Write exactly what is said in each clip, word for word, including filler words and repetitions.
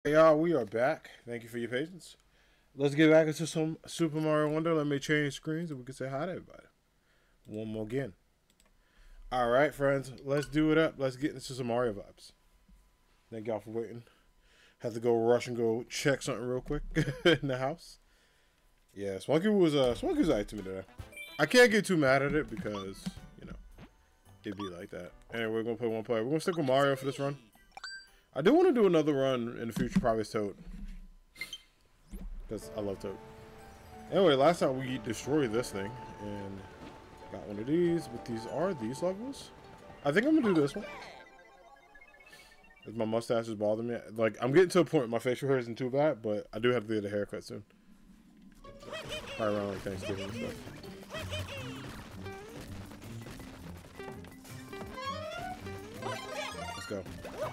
Hey y'all, we are back. Thank you for your patience. Let's get back into some Super Mario Wonder. Let me change screens and we can say hi to everybody. One more again. Alright, friends. Let's do it up. Let's get into some Mario vibes. Thank y'all for waiting. Had to go rush and go check something real quick in the house. Yeah, Swanky was uh Swanky was alright to me today. I can't get too mad at it because, you know, it'd be like that. Anyway, we're gonna play one player. We're gonna stick with Mario for this run. I do want to do another run in the future, probably as Toad. Because I love Toad. Anyway, last time we destroyed this thing. And got one of these. But these are these levels. I think I'm going to do this one. Because my mustache is bothering me. Like, I'm getting to a point where my facial hair isn't too bad. But I do have to get a haircut soon. Probably around like Thanksgiving and stuff. Let's go.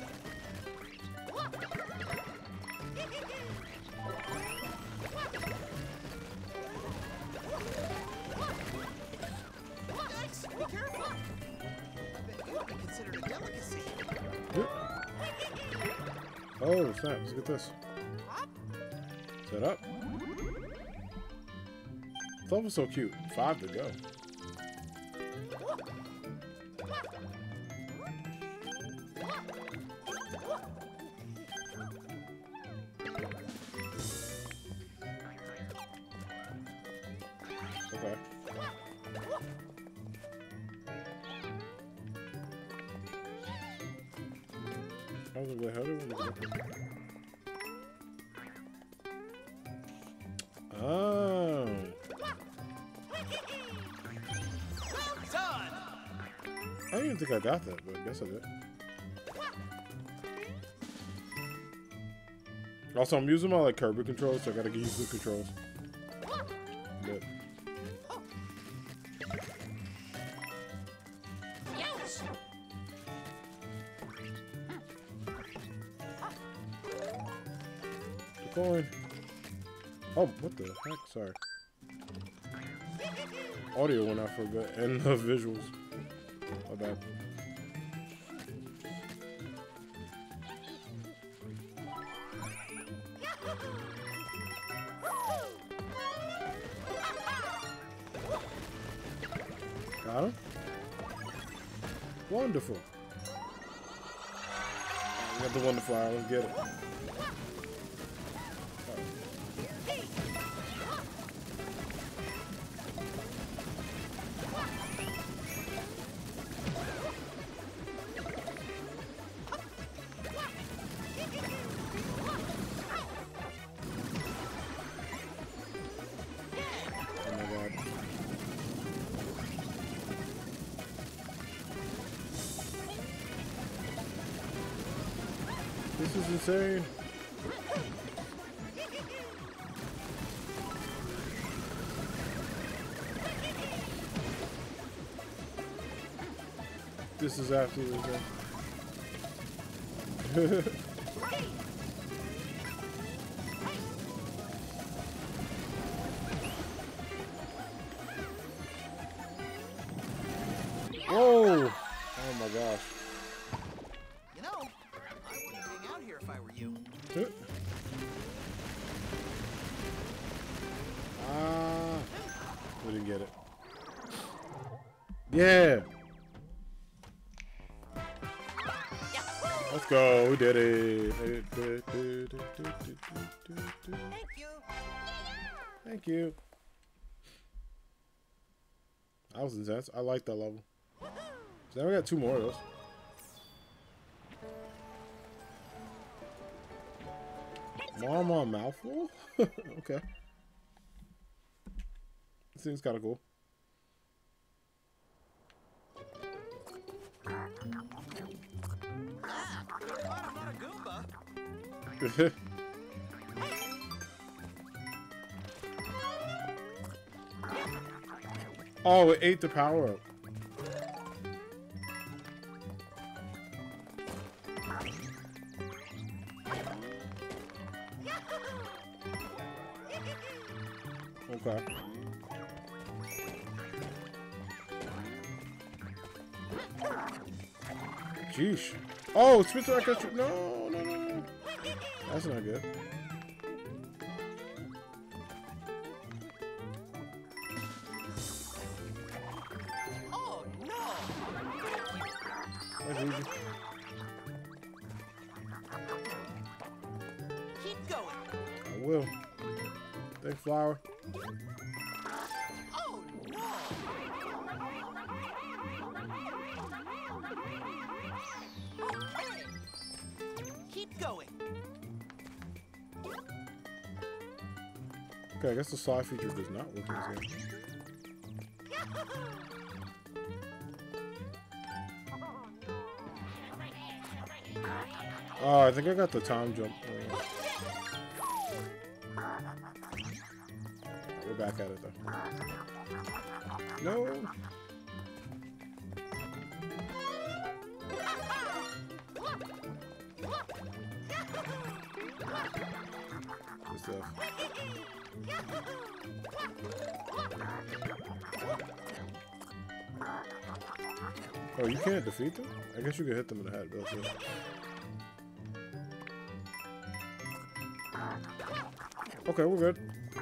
Be careful! I bet you would be considered a delicacy. Yep. Oh, snap. Let's get this. Set up. This level's so cute. Five to go. Okay. How do we, how do we get up here? Oh. I didn't even think I got that, but I guess I did. Also, I'm using my like Kirby controls, so I gotta get used to the controls. But the coin. Oh, what the heck? Sorry. Audio went out for a bit, and the visuals. My bad. Got him? Wonderful. We got the wonderful eye. Let's get it. Oh my god. This is insane. This is absolutely insane. Whoa! Oh my gosh. You know, I wouldn't hang out here if I were you. Ah, we didn't get it. Yeah. Let's go. We did it. Thank you. Thank you. That was intense. I like that level. So now we got two more of those. Mama mouthful? Okay. Seems kind of cool. Ah, I'm not a Goomba. Oh, it ate the power up. Okay. Jeesh. Oh, spit to that country. No, no, no, no. That's not good. Oh no! That's easy. Keep going. I will. Thanks, Flower. Oh no! Okay. Keep going. Okay, I guess the slide feature does not work in this game. Oh, I think I got the time jump. Uh, we're back at it though. No. Good stuff. Oh, you can't defeat them? I guess you could hit them in the head, but that's it. Okay, we're good.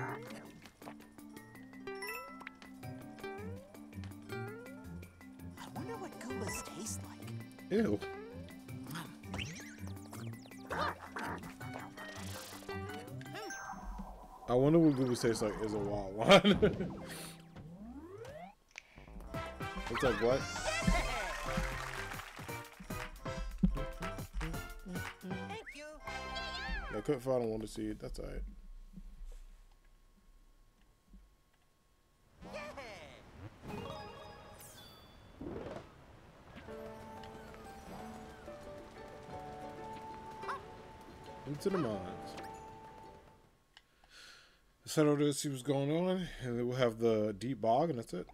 I wonder what Goombas taste like. Ew. I wonder what Goombas tastes like is a wild one. It's like what? Thank you. I couldn't find a Wonder Seed. That's alright. Into the mines. Let's head over to see what's going on, and then we'll have the deep bog, and that's it.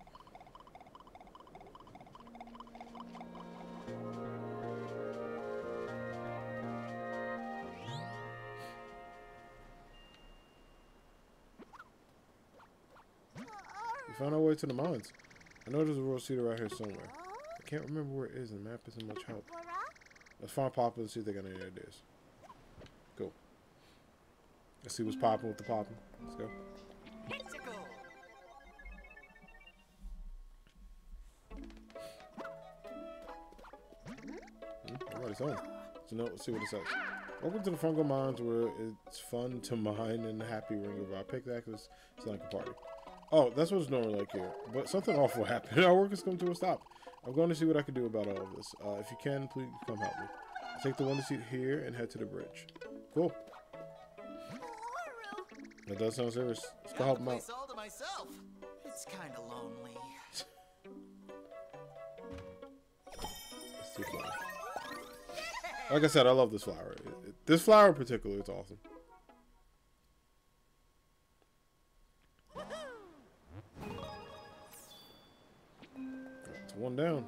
We found our way to the mines. I know there's a Royal Cedar right here somewhere. I can't remember where it is, and the map isn't much help. Let's find Papa and see if they got any ideas. Go. Let's see what's popping with the popping. Let's go. Icicle. Hmm, alright, it's on. So now let's see what it says. Welcome to the Fungal Mines, where it's fun to mine in the happy ring of our pickaxes. It's like a party. Oh, that's what it's normally like here. But something awful happened. Our work has come to a stop. I'm going to see what I can do about all of this. Uh, if you can, please come help me. Take the Wonder Seat here and head to the bridge. Cool. That does sound serious. Let's go help him out. Place all to myself. It's kind of lonely. Let's see flower. Like I said, I love this flower. It, it, this flower in particular, it's awesome. It's one down.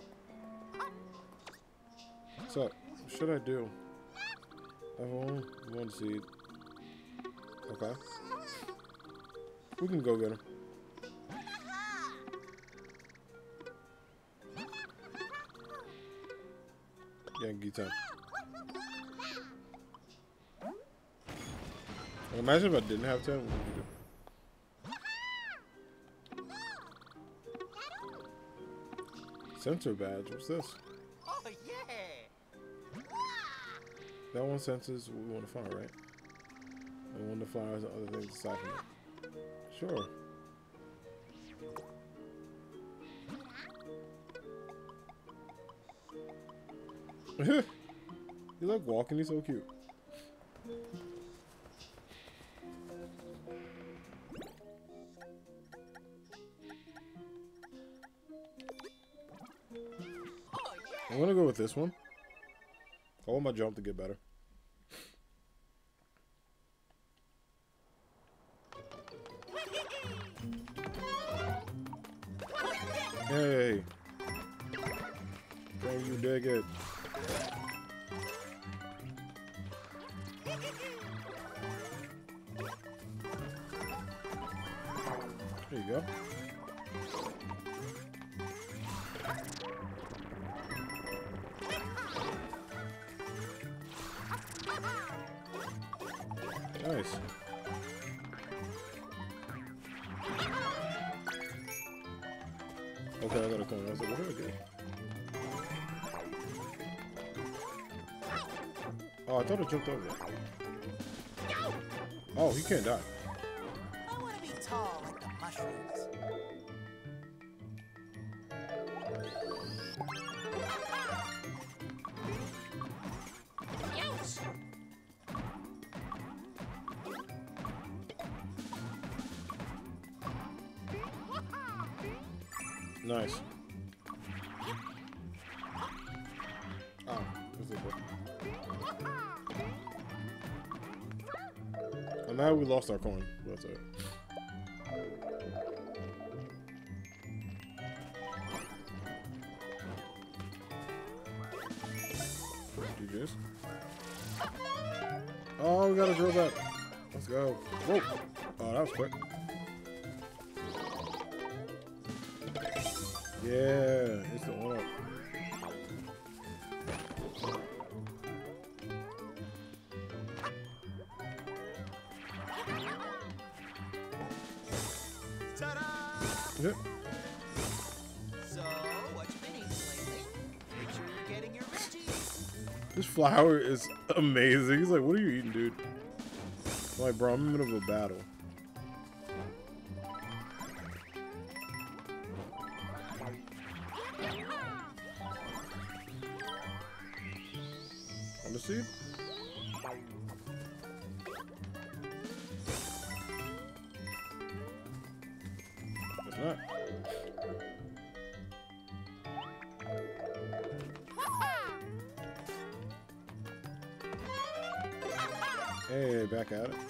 What's up? What should I do? I have one, one seed. Okay. We can go get him. Yeah, get time. Imagine if I didn't have ten. What would you do? Sensor badge. What's this? Oh yeah. That one senses what we want to find, right? And one of the flowers and other things aside from it. Sure. You like walking, he's so cute. I'm gonna go with this one. I want my jump to get better. Hey! Can you dig it? There you go. Nice. Okay, I got a coin. I was like, what did I get? Oh, I thought it jumped over. Oh, he can't die. I want to be tall like the mushrooms. Nice. Oh, this is good. And now we lost our coin. That's it. Do this. Oh, we gotta drill back. Let's go. Whoa. Oh, that was quick. Yeah, it's the one up. Ta-da! Yep. So, what you been eating lately? Make sure you're getting your veggies. This flower is amazing. He's like, what are you eating, dude? I'm like, bro, I'm in the middle of a battle. On the seed? It's not. Hey, back at it.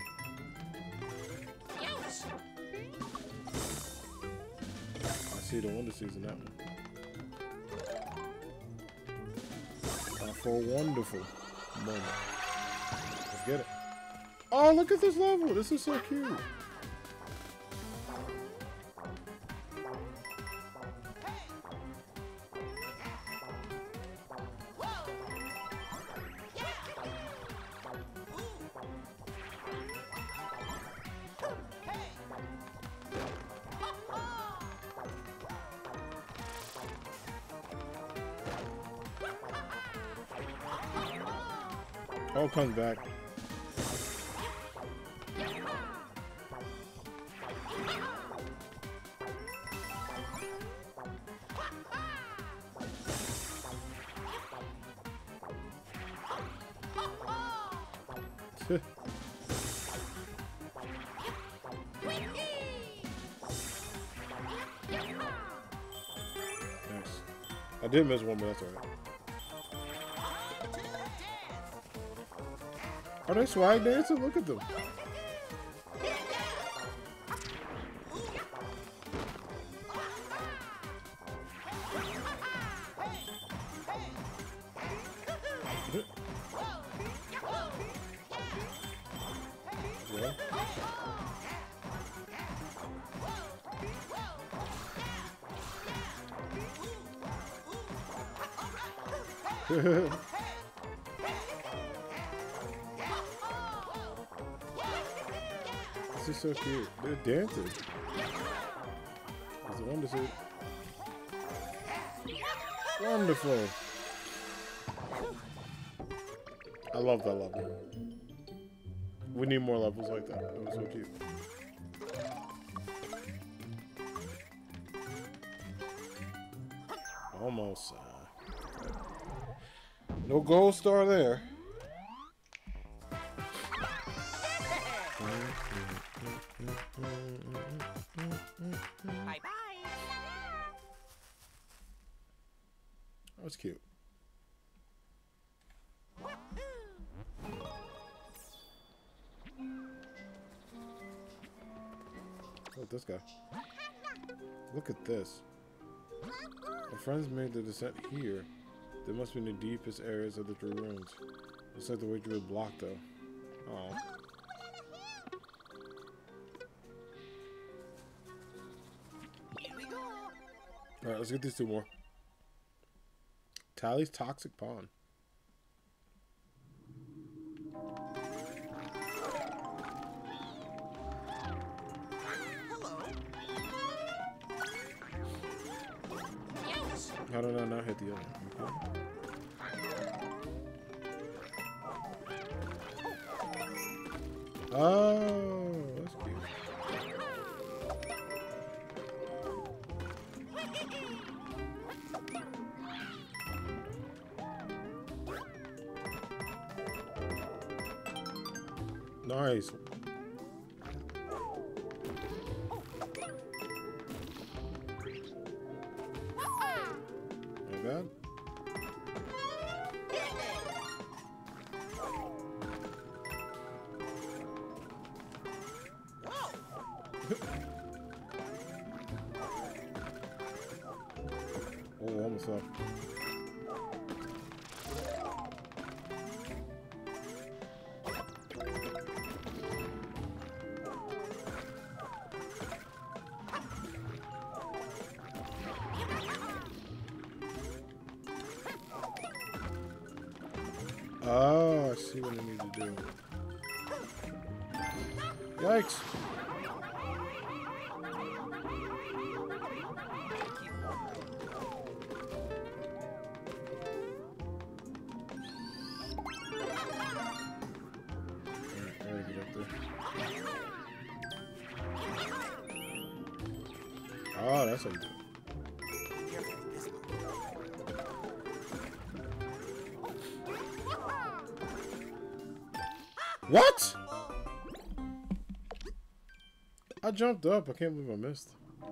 I see the wonder seeds in that one. Uh, for a wonderful moment. Let's get it. Oh, look at this level. This is so cute. Oh, comes back. Nice. I did miss one, but that's alright. Are they swag dancing? Look at them. Yeah. This is so cute. They're dancing. It's wonderful. Wonderful. I love that level. We need more levels like that. That was so cute. Almost. Uh, no gold star there. Bye bye. That was cute. Look at this guy. Look at this. Our friends made the descent here. They must be in the deepest areas of the Druid ruins. Looks like the way Druid blocked though. Oh. Here we go. Alright, let's get these two more. Tally's Toxic Pond. How did I not hit the other one? Okay. Oh, that's cute. Nice. Not bad. Oh, almost up. Oh, I see what I need to do. Yikes. Oh, that's how you do it. What? I jumped up. I can't believe I missed.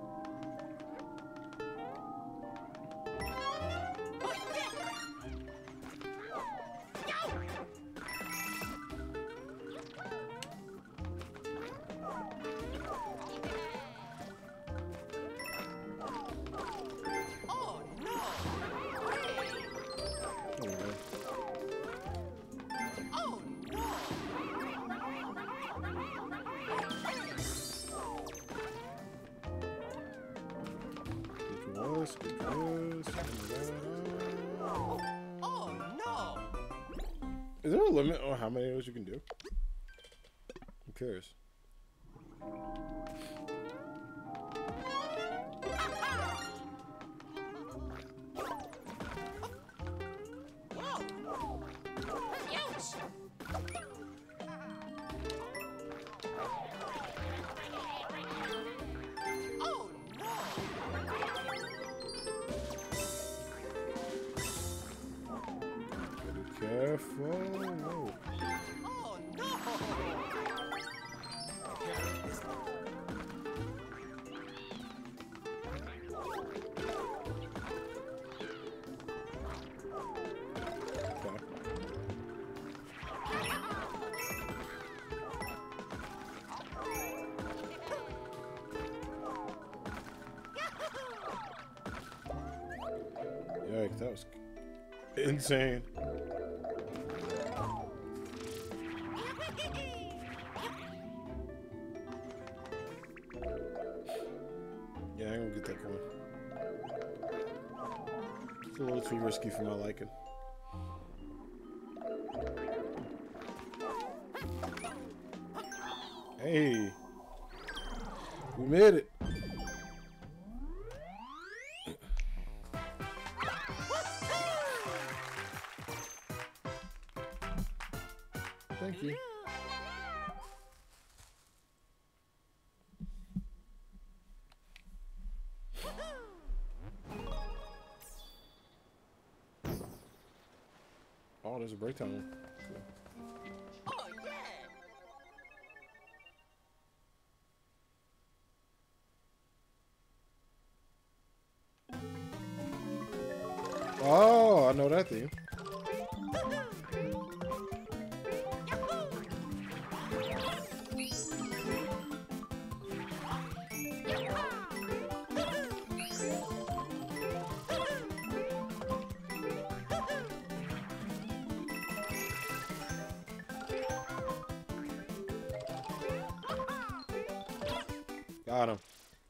Oh no! Is there a limit on how many of those you can do? I'm curious. Careful. Whoa. Oh no! Yikes, that was insane. Yeah, I'm gonna get that coin. It's a little too risky for my liking. Hey, we made it. Thank you. Oh, there's a breakdown one. Cool. Oh yeah! Oh, I know that theme. Got him.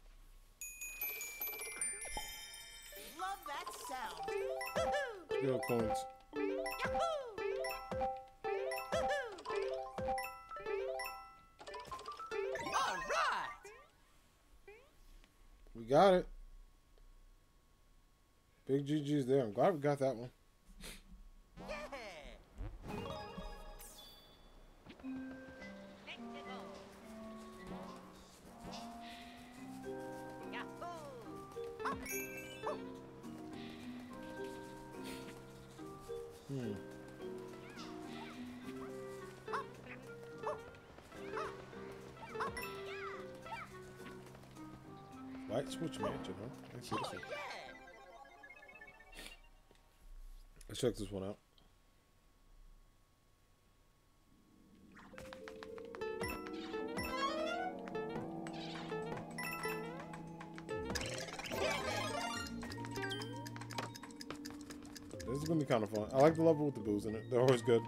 Love that sound. Good coins. All right. We got it. Big G G's there. I'm glad we got that one. Yeah. Hmm. Light switch mansion, huh? I see this one. Let's check this one out. This is gonna be kind of fun. I like the level with the booze in it. They're always good.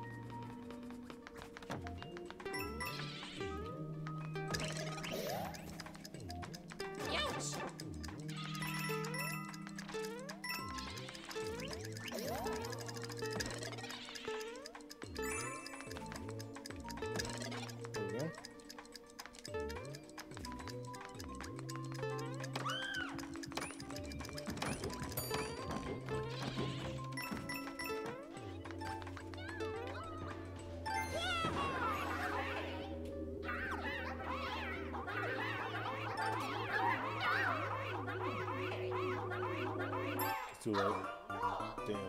Too late. Damn.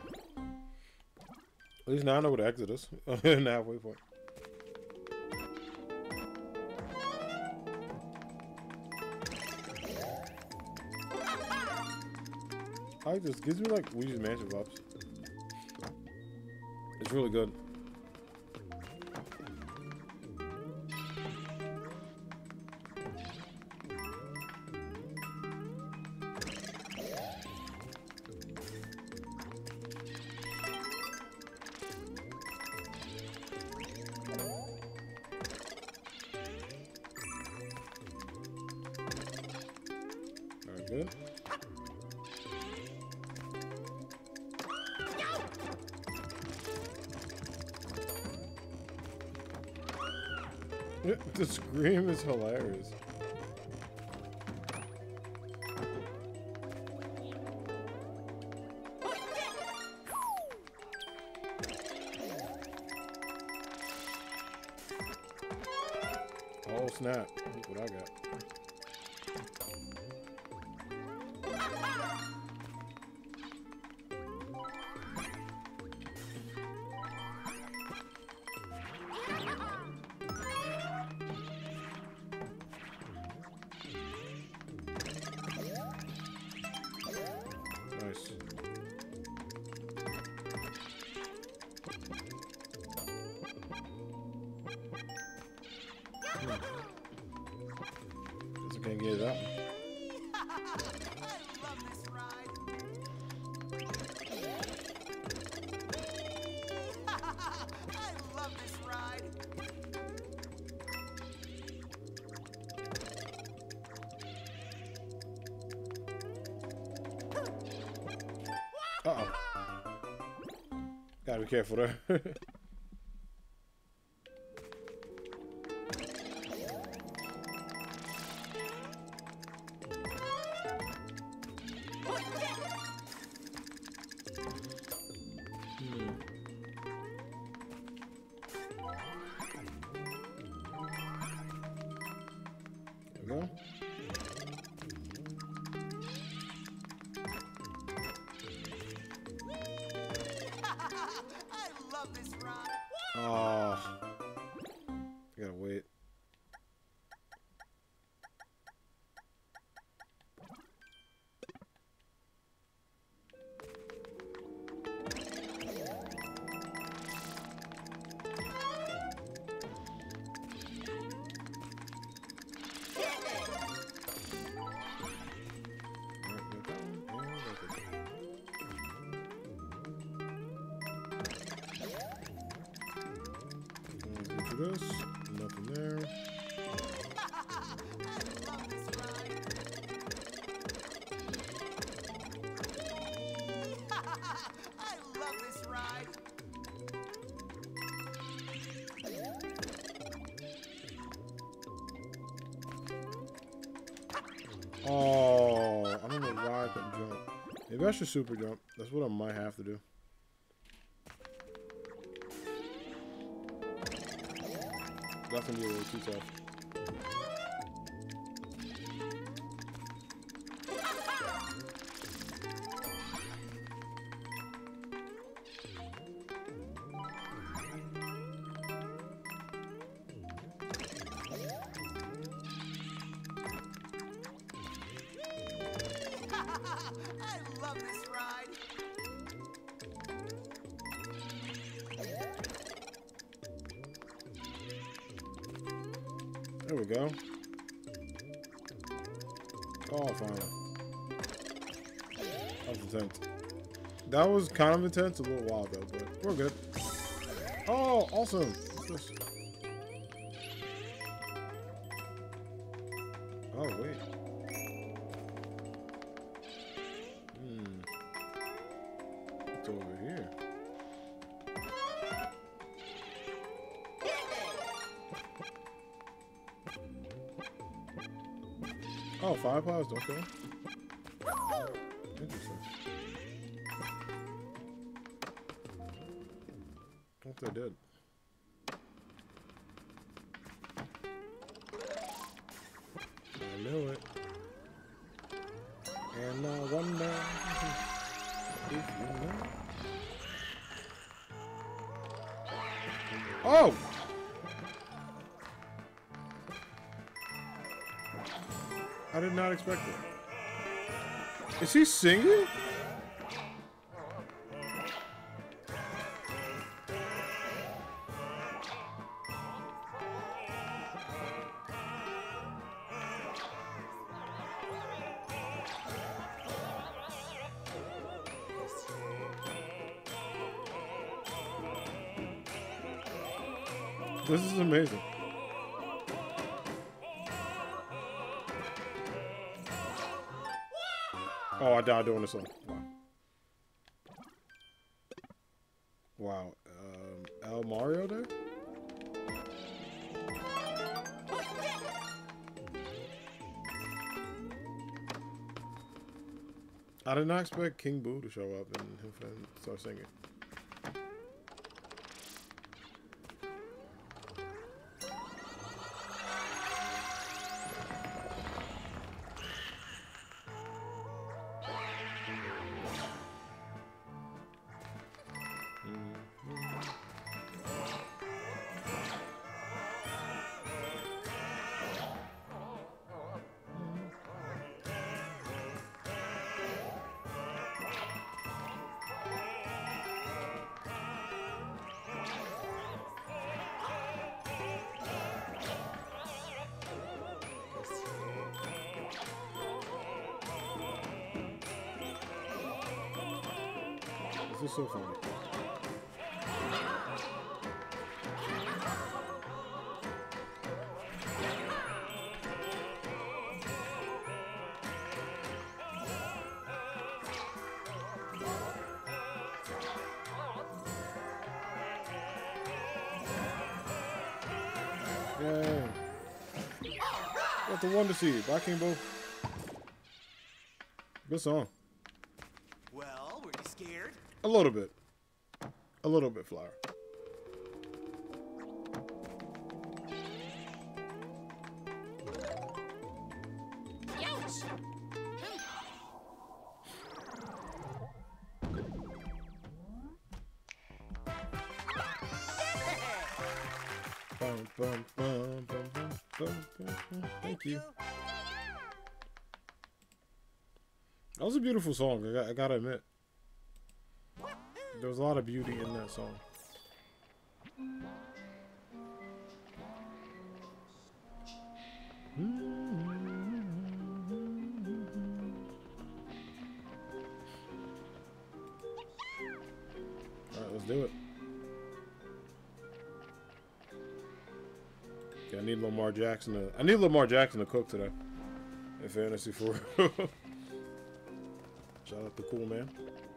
At least now I know where the exit is. In the halfway point. I like this. Gives me like Luigi's Mansion vibes. It's really good. Good. The scream is hilarious. Oh snap, look what I got. Nice. Hmm. Guess I can't get that one. I love this ride. I love this ride. Uh-oh. Gotta be careful there. Hmm. There we go. I love this ride. Oh, I gotta wait. This, nothing there. I love this ride. I love this ride. Oh, I don't know why I couldn't jump. Maybe I should super jump. That's what I might have to do. Definitely a little too tough. I love this ride. There we go. Oh, finally. That was intense. That was kind of intense a little while ago, but we're good. Oh, awesome. What's this? Oh, wait. Hmm. What's over here? Oh, fire pods, okay. Interesting. What they did. I knew it. And I wonder if you know. Oh! I did not expect it. Is he singing? This is amazing. Oh, I died doing this one. Wow. Wow. Um, El Mario there? I did not expect King Boo to show up and him start singing. This is so funny. Yay. Got the Wonder Seed by King Boo. Good song. Well, were you scared? A little bit. A little bit, Flower. Ouch! Bum, bum, bum, bum, bum, bum, bum, bum. Thank you. That was a beautiful song, I, got, I gotta admit. There was a lot of beauty in that song. Alright, let's do it. Yeah, I need Lamar Jackson to I need Lamar Jackson to cook today. In fantasy for real. Shout out to Cool Man.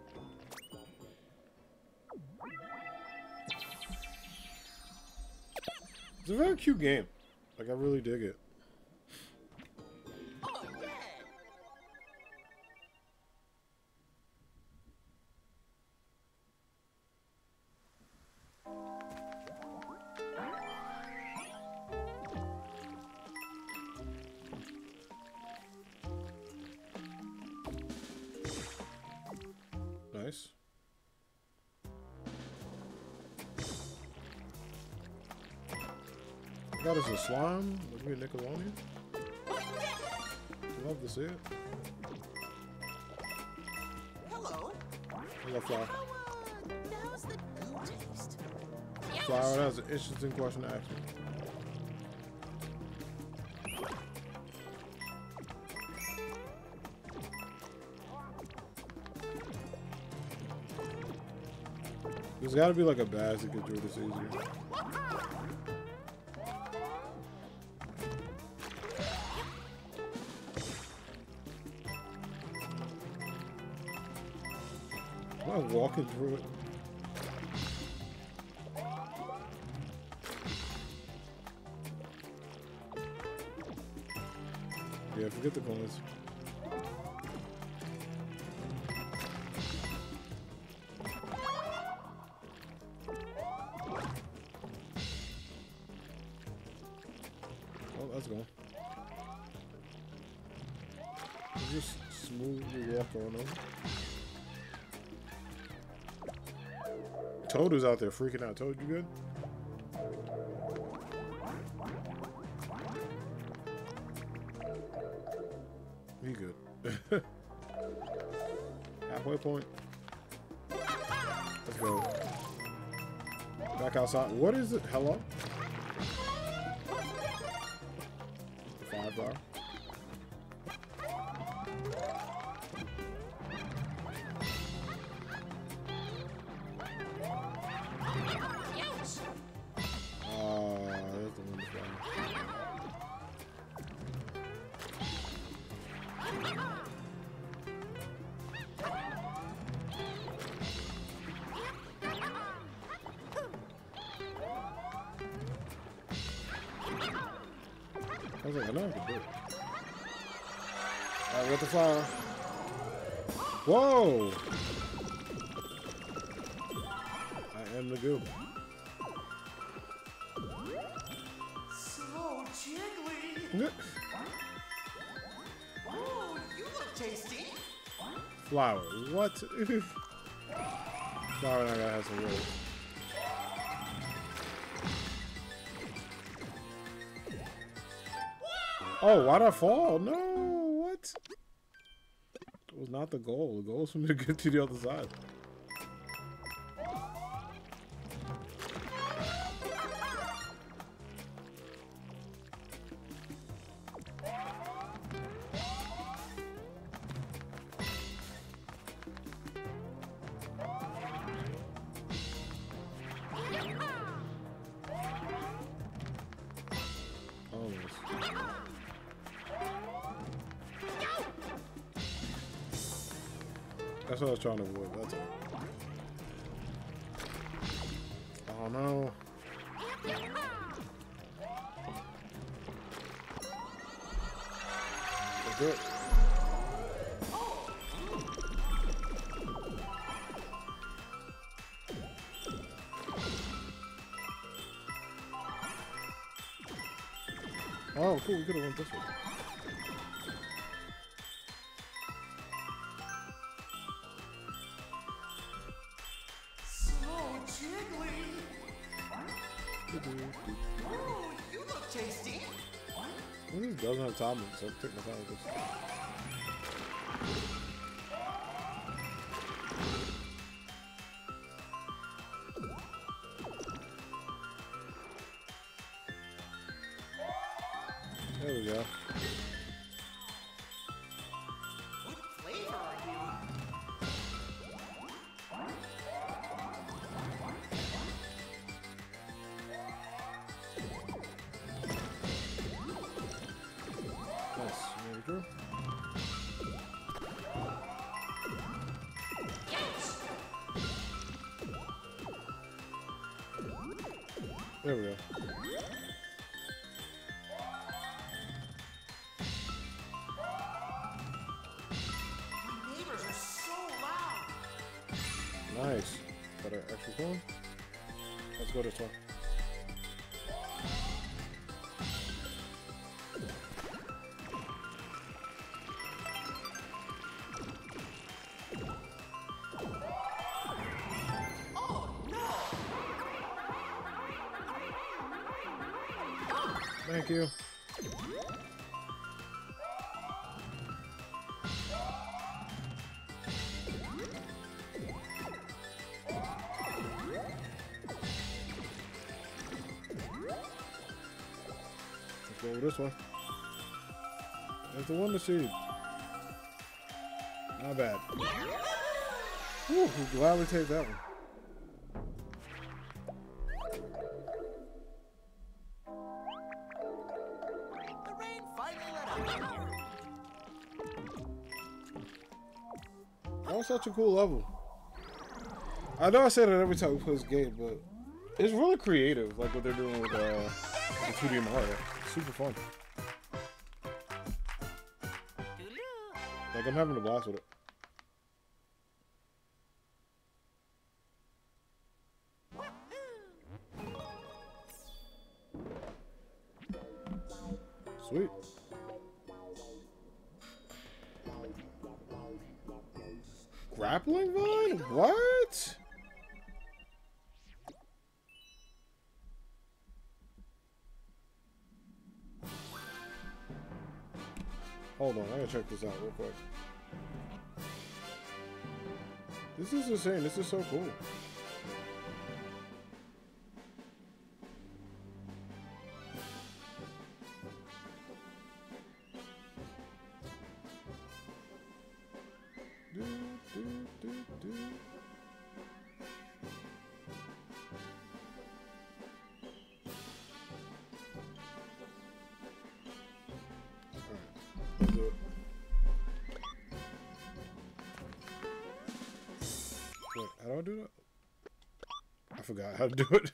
It's a very cute game. Like, I really dig it. Oh, yeah. Got us a slime. Look at Nickelodeon. Love to see it. Hello. Hello, Flower. How, uh, how's the goo taste? Flower, that was an interesting question to ask me. There's gotta be like a badge that gets through this easier. Am I walking through it? Yeah, forget the coins. Oh, that's gone. Just smoothly walk on over. Toad was out there freaking out. Toad, you good? He good. Halfway point. Let's go. Back outside. What is it? Hello? The five bar. I was like, I know I can do it. Alright, what the flower? Whoa! I am the goo. So jiggly. Oh, you look tasty. Flower, what? Flower and I gotta have some rules. Oh, why'd I fall? No, what? It was not the goal. The goal was for me to get to the other side. That's what I was trying to avoid. That's all. Oh no. Let's do it. Oh, cool. We could have went this way. Oh, you look tasty. This doesn't have time, so I'll take my time with this. There we go. What flavor are you? Nice. There we go. There we go. My neighbors are so loud. Nice. Got our extra coin. Let's go this way. Oh no! Thank you. Let's go with this one. There's the Wonder Seed. Not bad. Whew, we'll gladly take that one. The rain finally let up. That was such a cool level. I know I say that every time we play this game, but it's really creative, like what they're doing with uh, the two D Mario. It's super fun. Like, I'm having a blast with it. Sweet. Grappling vine? What? Hold on, I gotta check this out real quick. This is insane. This is so cool. Do, do, do, do. Alright, let's do it. Wait, how do I do that? I forgot how to do it.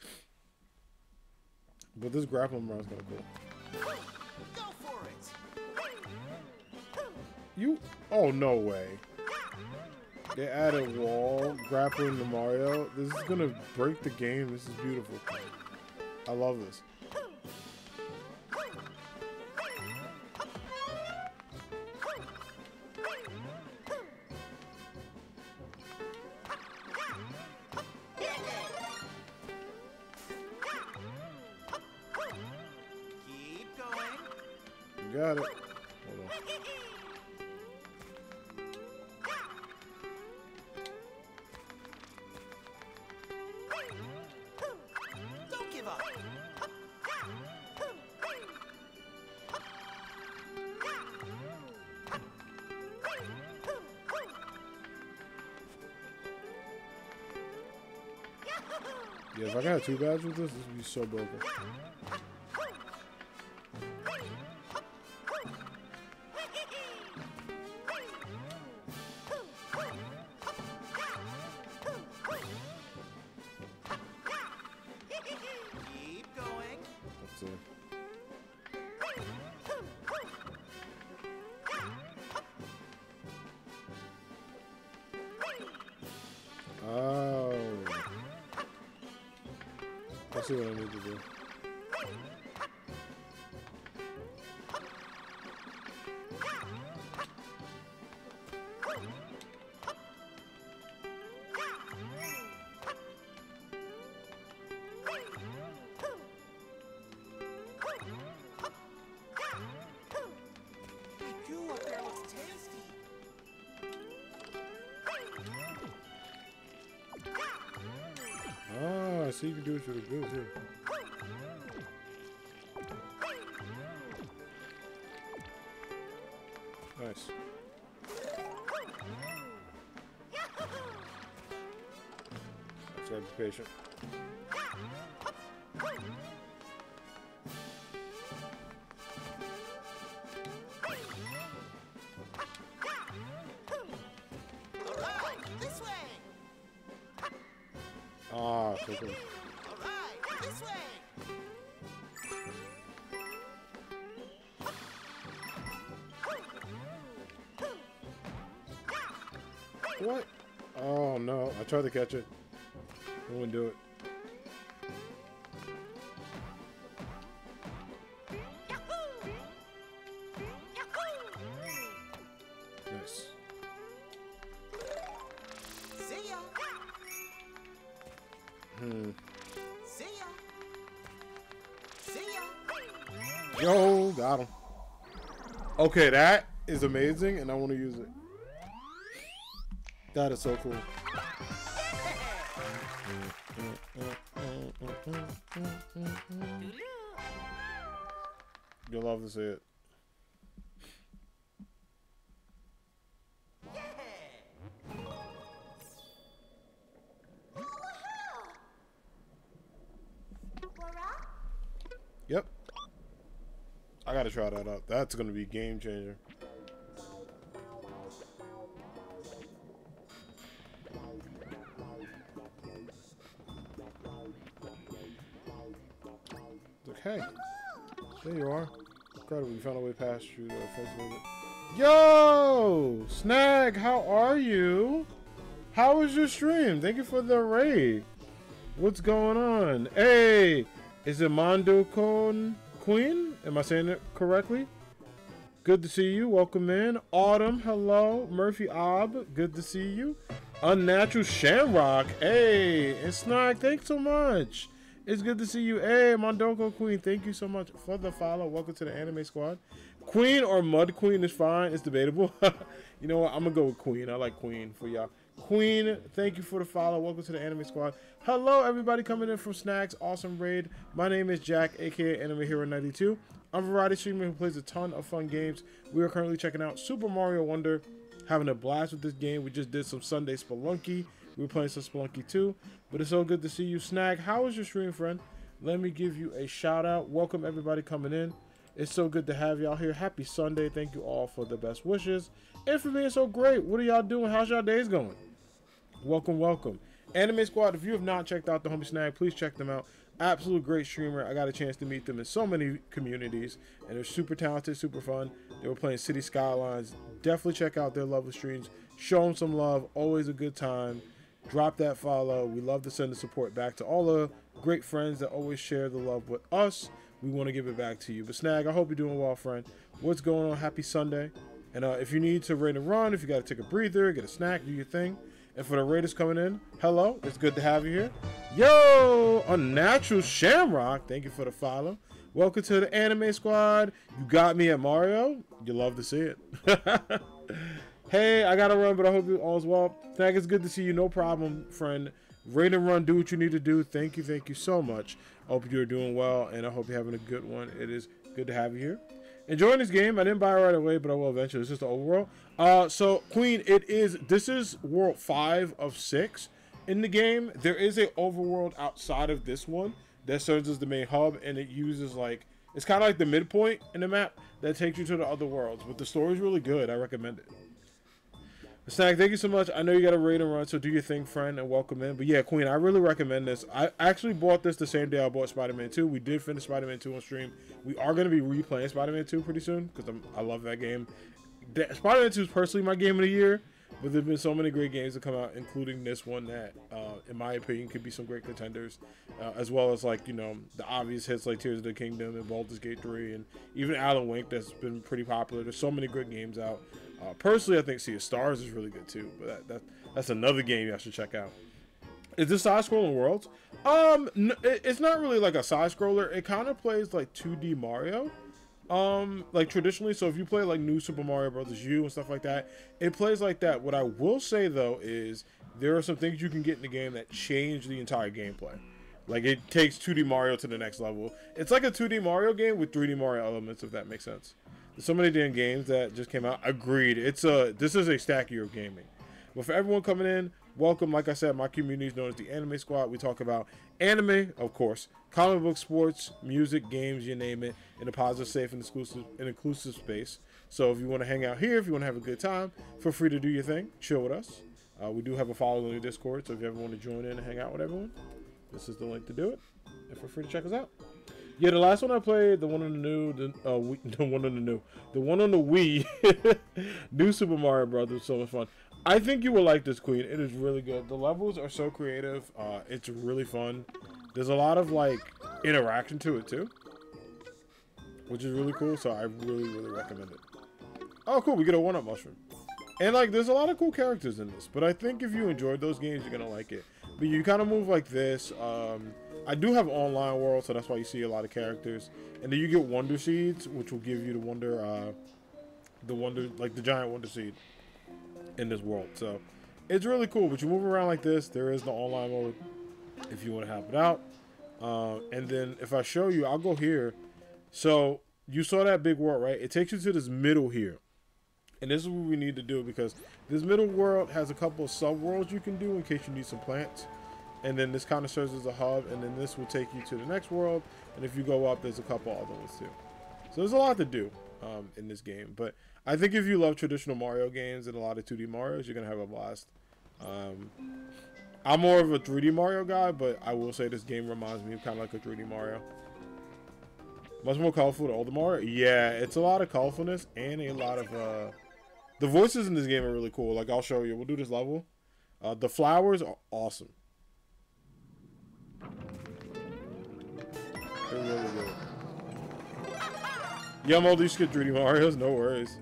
But this grappling run is kind of cool. Go for it. You? Oh, no way. They added wall grappling to Mario. This is gonna break the game. This is beautiful. I love this. Keep going. You got it. Hold on. Don't give up. Yeah, if I got two badges with this, this would be so broken. Keep going. Let's see. Oh. I see what I need to do. The goo up there looks tasty. Ah, I see you can do it for the good too. Nice. Let's gotta be patient. All right, this way. Ah, so good. All right, this way. What? Oh no, I tried to catch it. I wouldn't do it. Nice. See ya. Hmm. See ya. See ya. Yo, got him. Okay, that is amazing, and I want to use it. That is so cool. You'll love to see it. Yep. I gotta try that out. That's gonna be a game changer. Okay. There you are. Incredible. You found a way past you. Uh, first visit. Yo! Snag, how are you? How was your stream? Thank you for the raid. What's going on? Hey! Is it Mondo Con Queen? Am I saying it correctly? Good to see you. Welcome in. Autumn, hello. Murphy Ob, good to see you. Unnatural Shamrock, hey. And Snag, thanks so much. It's good to see you. Hey, Mondoko Queen, thank you so much for the follow. Welcome to the Anime Squad. Queen or Mud Queen is fine. It's debatable. You know what? I'm going to go with Queen. I like Queen for y'all. Queen, thank you for the follow. Welcome to the Anime Squad. Hello, everybody coming in from Snags. Awesome raid. My name is Jack, a k a. Anime Hero ninety-two. I'm a variety streamer who plays a ton of fun games. We are currently checking out Super Mario Wonder. Having a blast with this game. We just did some Sunday Spelunky. We were playing some Spelunky too. But it's so good to see you. Snag, how was your stream, friend? Let me give you a shout out. Welcome everybody coming in. It's so good to have y'all here. Happy Sunday. Thank you all for the best wishes. And for being so great. What are y'all doing? How's y'all days going? Welcome, welcome. Anime Squad, if you have not checked out the homie Snag, please check them out. Absolute great streamer. I got a chance to meet them in so many communities. And they're super talented, super fun. They were playing City Skylines. Definitely check out their lovely streams. Show them some love. Always a good time. Drop that follow. We love to send the support back to all the great friends that always share the love with us. We want to give it back to you. But Snag, I hope you're doing well, friend. What's going on? Happy Sunday. And uh, if you need to raid and run, if you got to take a breather, get a snack, do your thing. And for the raiders coming in, hello. It's good to have you here. Yo, Unnatural Shamrock. Thank you for the follow. Welcome to the Anime Squad. You got me at Mario. You love to see it. Hey, I gotta run, but I hope you all is well. Snag, it's good to see you. No problem, friend. Raid and run. Do what you need to do. Thank you. Thank you so much. I hope you're doing well, and I hope you're having a good one. It is good to have you here. Enjoying this game. I didn't buy it right away, but I will eventually. It's just the overworld. Uh, so, Queen, it is. This is World five of six in the game. There is a overworld outside of this one that serves as the main hub, and it uses, like, it's kind of like the midpoint in the map that takes you to the other worlds. But the story is really good. I recommend it. Snag, thank you so much. I know you got a raid and run, so do your thing, friend, and welcome in. But yeah, Queen, I really recommend this. I actually bought this the same day I bought Spider-Man two. We did finish Spider-Man two on stream. We are going to be replaying Spider-Man two pretty soon because I love that game. Spider-Man two is personally my game of the year, but there have been so many great games that come out, including this one that, uh, in my opinion, could be some great contenders, uh, as well as, like, you know, the obvious hits like Tears of the Kingdom and Baldur's Gate three, and even Alan Wake that's been pretty popular. There's so many great games out. Uh, personally, I think Sea of Stars is really good too, but that, that that's another game you should check out. Is this side-scrolling worlds? Um, n it, it's not really like a side-scroller. It kind of plays like two D Mario, um, like traditionally. So if you play like New Super Mario Brothers U and stuff like that, it plays like that. What I will say though is there are some things you can get in the game that change the entire gameplay. Like it takes two D Mario to the next level. It's like a two D Mario game with three D Mario elements, if that makes sense. There's so many damn games that just came out. Agreed. It's a this is a stack year of gaming. But for everyone coming in, welcome. Like I said, my community is known as the Anime Squad. We talk about anime, of course, comic book, sports, music, games, you name it, in a positive, safe, and exclusive, and inclusive space. So if you want to hang out here, if you want to have a good time, feel free to do your thing. Chill with us. Uh, we do have a follow on the Discord, so if you ever want to join in and hang out with everyone, this is the link to do it. And feel free to check us out. Yeah, the last one I played, the one on the new, the, uh, Wii, the one on the new, the one on the Wii, New Super Mario Brothers, so much fun. I think you will like this, Queen. It is really good. The levels are so creative. Uh, it's really fun. There's a lot of like interaction to it too, which is really cool. So I really, really recommend it. Oh, cool. We get a one-up mushroom. And like, there's a lot of cool characters in this. But I think if you enjoyed those games, you're gonna like it. But you kind of move like this. Um, I do have online world, so that's why you see a lot of characters. And then you get Wonder Seeds, which will give you the Wonder, uh, the Wonder, like the giant Wonder Seed in this world. So it's really cool. But you move around like this. There is the online mode if you want to have it out. Uh, and then if I show you, I'll go here. So you saw that big world, right? It takes you to this middle here. And this is what we need to do, because this middle world has a couple of sub-worlds you can do in case you need some plants. And then this kind of serves as a hub, and then this will take you to the next world. And if you go up, there's a couple other ones too. So there's a lot to do um, in this game. But I think if you love traditional Mario games and a lot of two D Marios, you're going to have a blast. Um, I'm more of a three D Mario guy, but I will say this game reminds me of kind of like a three D Mario. Much more colorful than older Mario. Yeah, it's a lot of colorfulness and a lot of... Uh, the voices in this game are really cool. Like, I'll show you. We'll do this level. Uh, the flowers are awesome. They're really good. Yeah, I'm old. You skip three D Marios. No worries.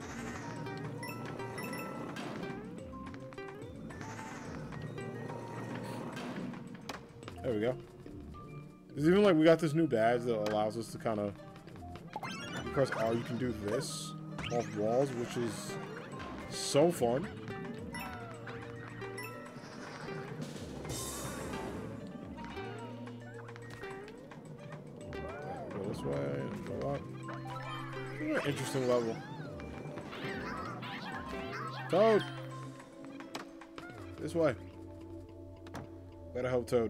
There we go. There's even like we got this new badge that allows us to kind of press R. You can do this off walls, which is so fun. Go this way. Go up. An interesting level. Toad. This way. Gotta help Toad.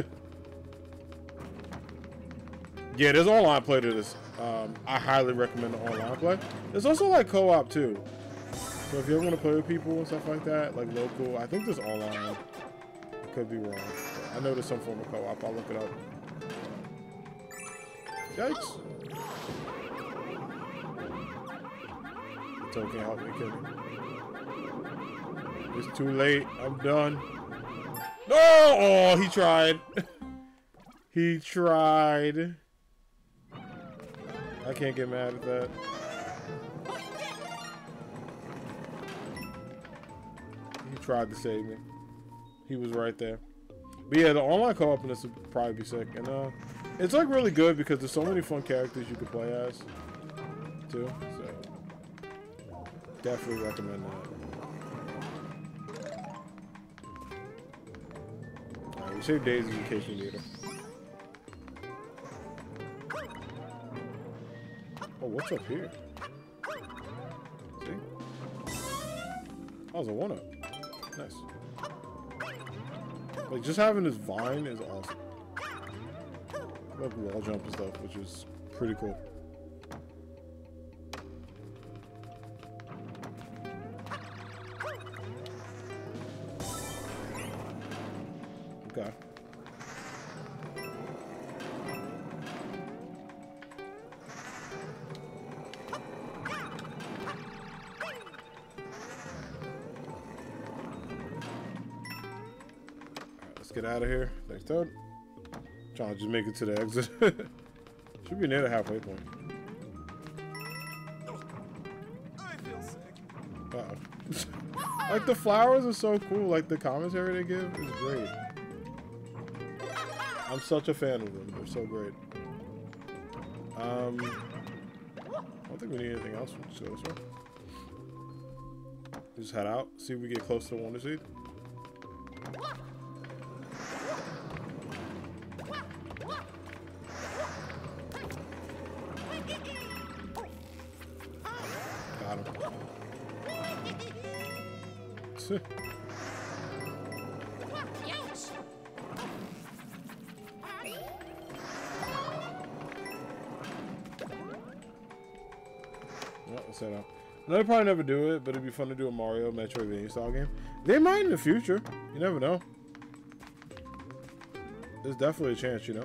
Yeah, there's online play to this. Um, I highly recommend the online play. There's also like co-op too. So if you ever want to play with people and stuff like that, like local, I think there's online. Could be wrong. But I know there's some form of co-op. I'll look it up. Yikes. Toad can't help me, kidding. It's too late. I'm done. No! Oh, he tried. He tried. I can't get mad at that. He tried to save me. He was right there. But yeah, the online co-op in this would probably be sick. And uh, it's like really good because there's so many fun characters you can play as, too. So definitely recommend that. Alright, we save Daisy in case you need her. Oh, what's up here? See? That was a one-up. Nice. Like, just having this vine is awesome. I love wall jump and stuff, which is pretty cool. Okay. Get out of here. Thanks, Toad. Trying to just make it to the exit. Should be near the halfway point. I feel sick. Uh-oh. Like, the flowers are so cool. Like, the commentary they give is great. I'm such a fan of them. They're so great. Um, I don't think we need anything else. We'll just go this way. Just head out. See if we get close to the Wonder Seed. They'll probably never do it, but it'd be fun to do a Mario Metroidvania style game. They might in the future. You never know. There's definitely a chance, you know.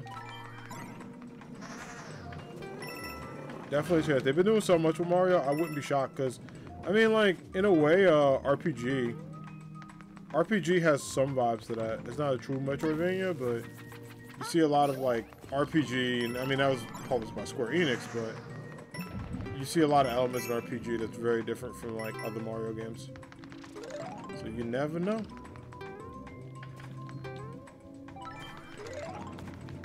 Definitely a chance. They've been doing so much with Mario, I wouldn't be shocked because, I mean, like, in a way, uh, R P G. R P G has some vibes to that. It's not a true Metroidvania, but you see a lot of, like, R P G, and I mean, that was published by Square Enix, but you see a lot of elements in R P G that's very different from, like, other Mario games. So you never know.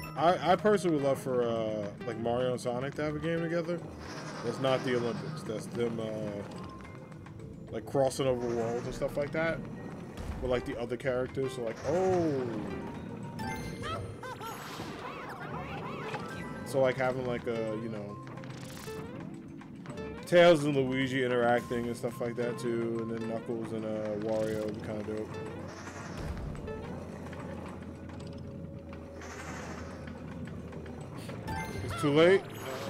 I, I personally would love for uh, like Mario and Sonic to have a game together. That's not the Olympics. That's them uh, like crossing over worlds and stuff like that. With like the other characters. So like, oh. So like having like a, you know, Tails and Luigi interacting and stuff like that too, and then Knuckles and uh, Wario would be kind of dope. It's too late.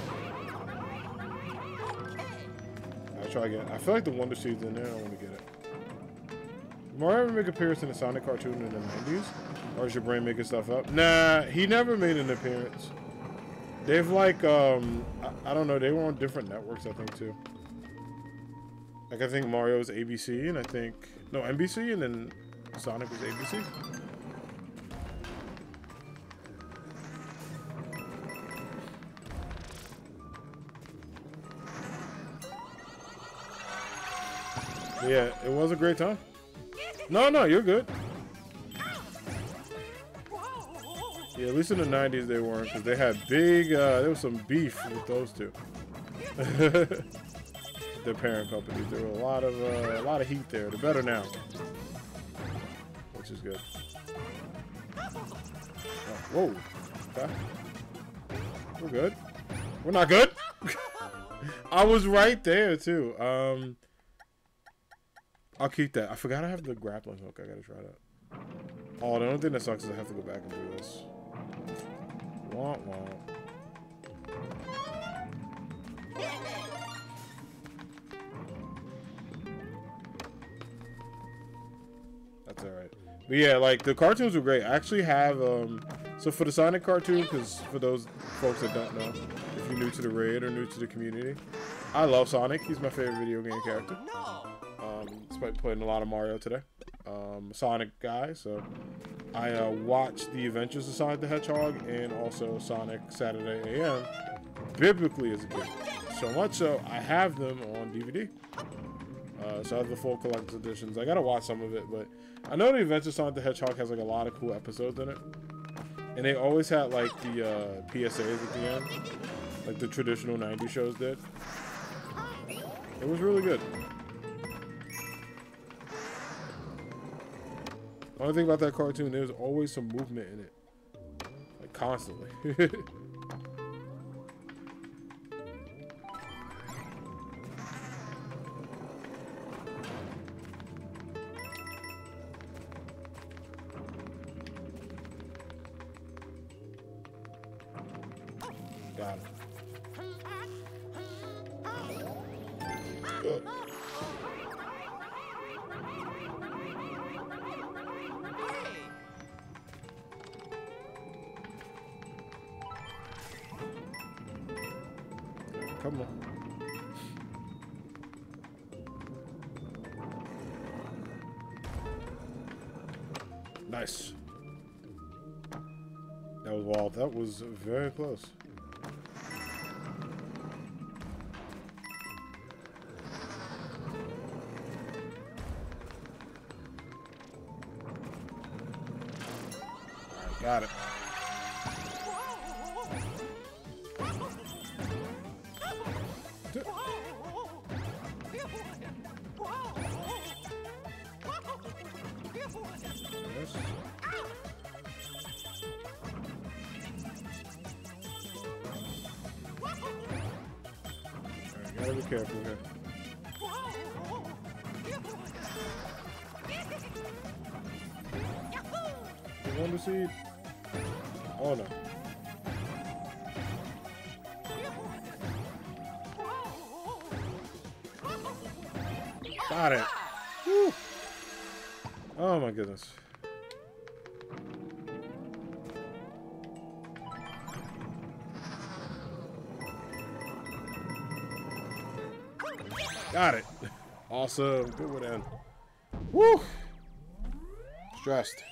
I'll try again. I feel like the Wonder Seed's in there. I don't want to get it. Mario ever make an appearance in a Sonic cartoon in the nineties? Or is your brain making stuff up? Nah, he never made an appearance. They've like, um, I, I don't know, they were on different networks, I think, too. Like, I think Mario was A B C, and I think, no, N B C, and then Sonic was A B C. Yeah, it was a great time. No, no, you're good. Yeah, at least in the nineties they weren't, because they had big, uh, there was some beef with those two. Their parent companies. There were a lot of, uh, a lot of heat there. They're better now. Which is good. Oh, whoa. Okay. We're good. We're not good. I was right there, too. Um, I'll keep that. I forgot I have the grappling hook. I gotta try that. Oh, the only thing that sucks is I have to go back and do this. Wah, wah. That's alright. But yeah, like, the cartoons were great. I actually have, um, so for the Sonic cartoon, because for those folks that don't know, if you're new to the raid or new to the community, I love Sonic. He's my favorite video game character. Um, despite playing a lot of Mario today. Um, Sonic guy, so I uh, watched The Adventures of Sonic the Hedgehog and also Sonic Saturday A M biblically as a kid. So much so, I have them on D V D. Uh, so I have the full collector's editions. I gotta watch some of it, but I know The Adventures of Sonic the Hedgehog has like a lot of cool episodes in it. And they always had like the uh, P S As at the end, like the traditional nineties shows did. It was really good. The only thing about that cartoon, there's always some movement in it. Like, constantly. Got it. Good. Come on. Nice. That was wild. That was very close. Alright, got it. Yes. Alright, gotta be careful here. The Wonder Seed? Oh no. Got it. Woo. Oh my goodness. Got it. Awesome. Good one, in. Woo. Stressed.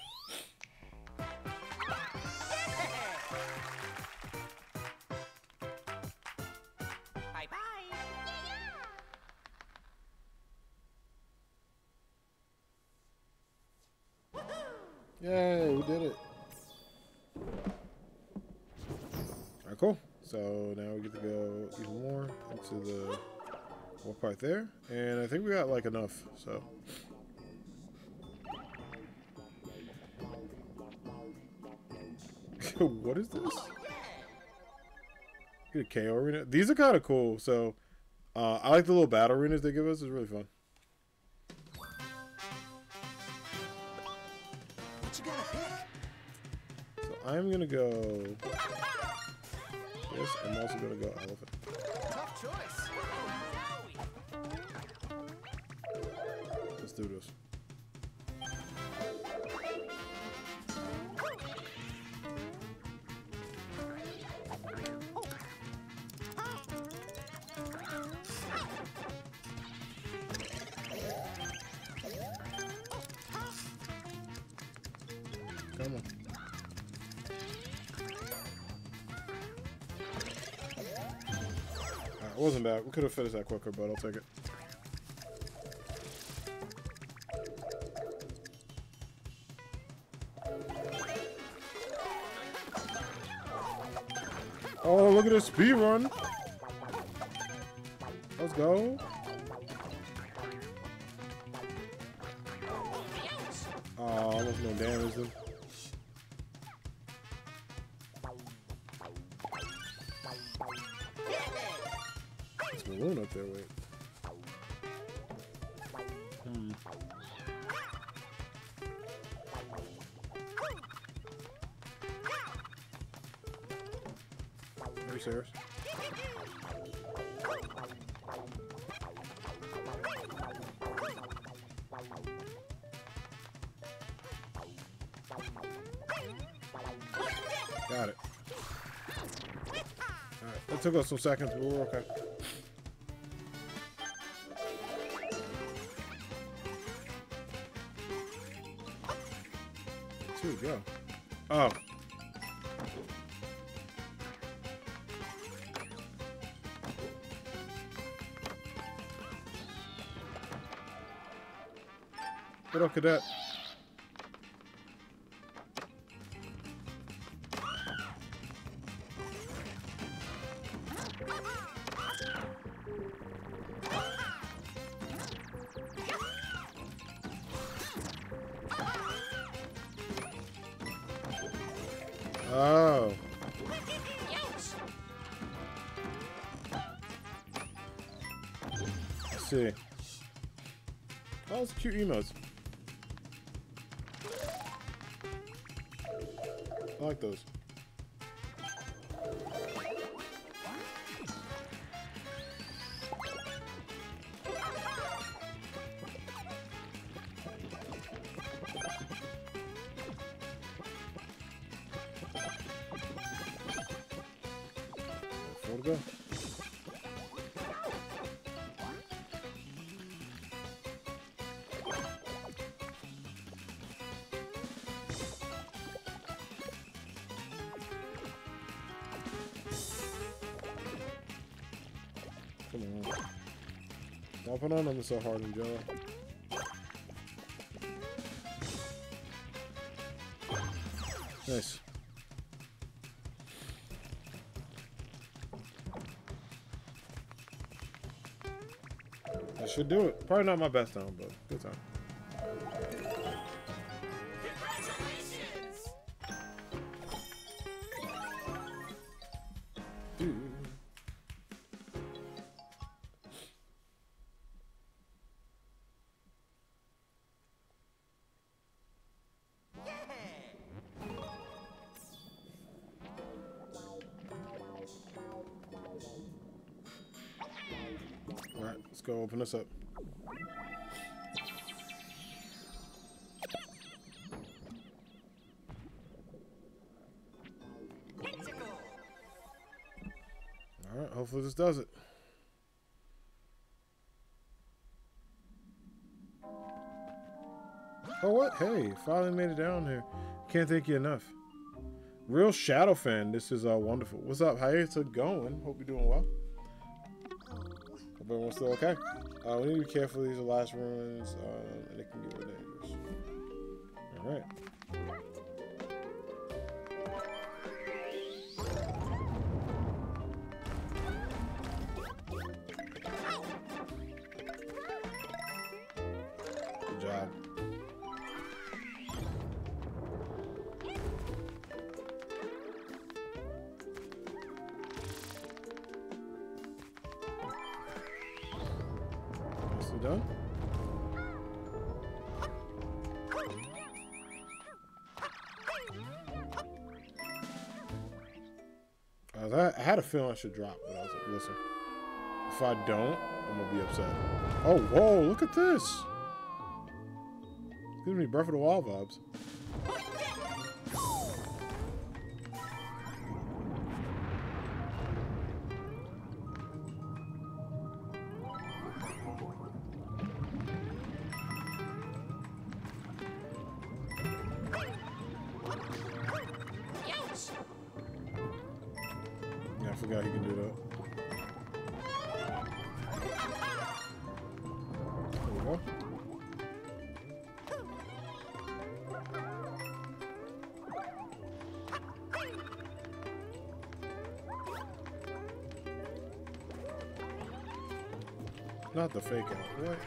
Yay, we did it. cool. So now we get to go even more into the more part there. And I think we got like enough, so. What is this? Get a K O arena. These are kind of cool. So uh, I like the little battle arenas they give us. It's really fun. What you gonna pick? So I'm gonna go. Yes, I'm also gonna go elephant. Tough choice. Let's do this. Come on. Alright, it wasn't bad. We could have finished that quicker, but I'll take it. Oh, look at this speed run. Let's go. Oh, almost no damage then. There's a balloon up there, wait. Hmm. Are you serious? Got it. Alright, that took us some seconds, but we're okay. Here we go. Oh. What up, cadet? Oh. Let's see. Oh, it's cute emotes. I like those. Four to go. Come on. Don't put on them so hard in Jello. Nice. That should do it. Probably not my best time, but good time. Dude. Alright, let's go open this up. Alright, hopefully this does it. Oh, what? Hey, finally made it down here. Can't thank you enough. Real Shadow fan, this is uh, wonderful. What's up? How is it going? Hope you're doing well. Hope everyone's still okay. Uh, we need to be careful. These are last ruins, um, and it can get real dangerous. All right. You done? I, was, I had a feeling I should drop, but I was like, listen, if I don't, I'm gonna be upset. Oh, whoa, look at this. It's giving me Breath of the Wild vibes. Yeah, I forgot he can do that. There we go. Not the fake out. What?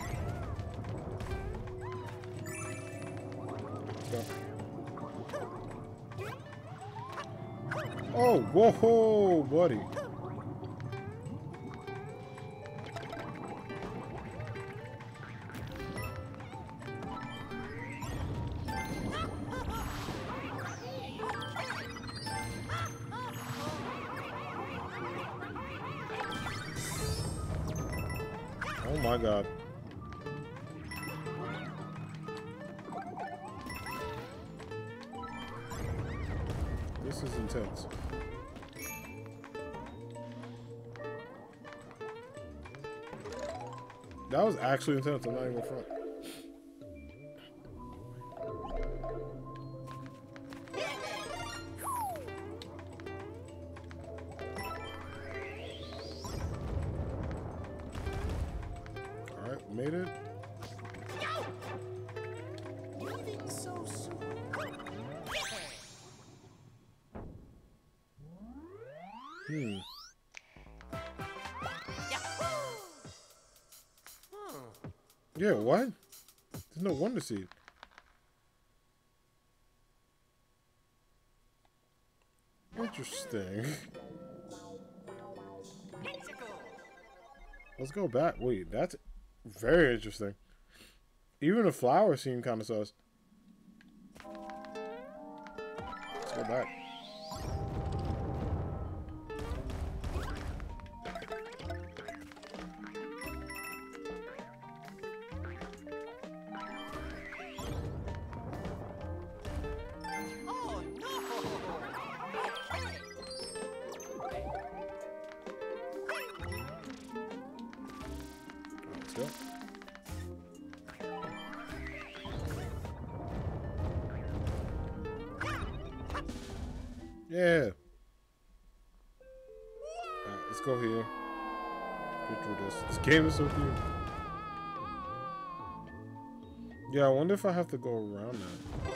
Let's go. Oh, whoa, buddy. Oh my god. This is intense. That was actually intense, I'm not even front. Alright, made it. Leaving so soon. Hmm. Yeah, what? There's no Wonder Seed. Interesting. Let's go back. Wait, that's very interesting. Even the flowers seem kind of sus. Let's go back. Oh no! Let's go. Yeah. Alright, let's go here. Get through this. This game is so cute. Yeah, I wonder if I have to go around that.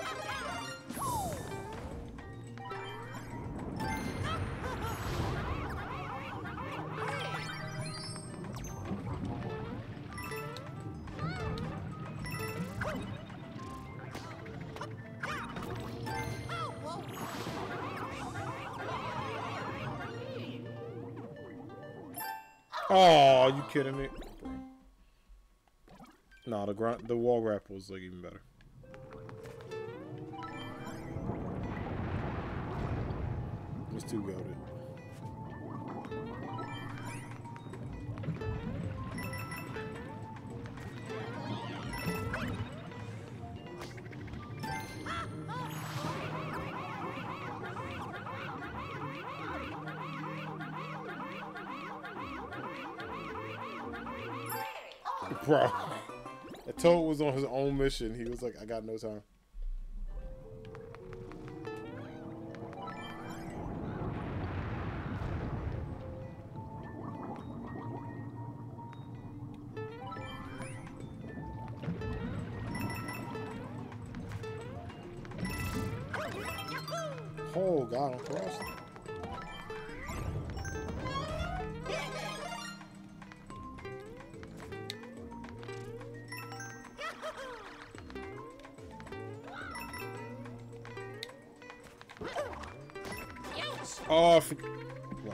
Oh, you kidding me? Nah, the grunt, the wall wrap was like even better. It's too goated. Bro, the Toad was on his own mission. He was like, I got no time. Oh, God, I'm crossed. Oh, I forg- wow.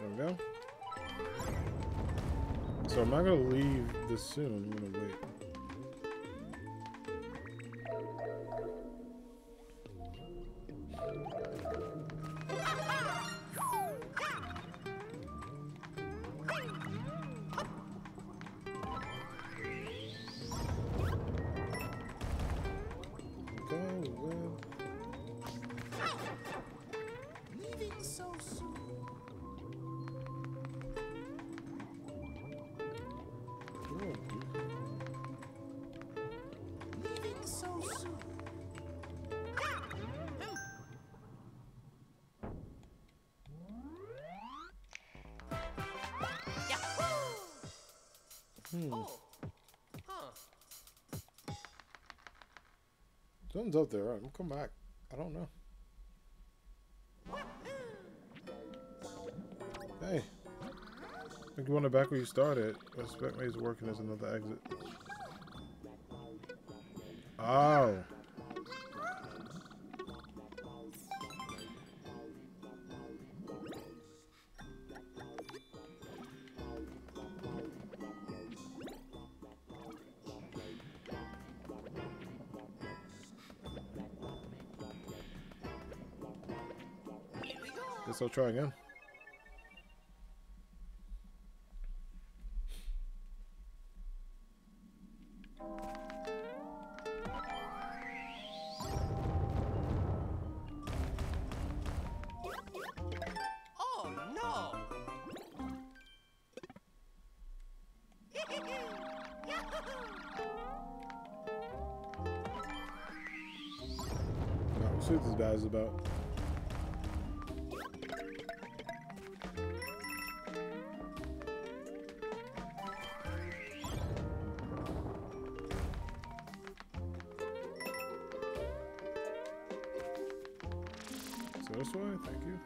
we go. So I'm not gonna leave this soon. I'm gonna wait. Leaving so soon. Leaving so soon. Hmm. Oh. Huh. Something's up there. Right, I'm come back. I don't know. Hey. I think you wanted back where you started. I expect me is working as another exit. Oh. Guess I'll try again. Oh no. Alright, we'll see what this guy is about. So this way, thank you.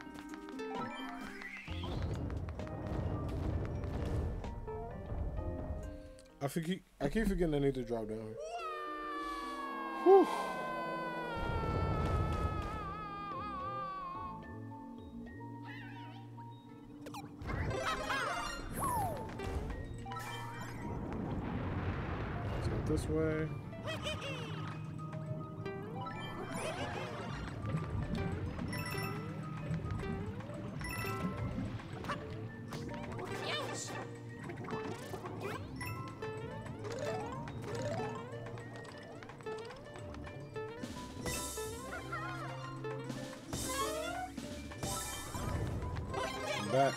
I forget. I keep forgetting I need to drop down here. Whew. Let's go this way. I'm back.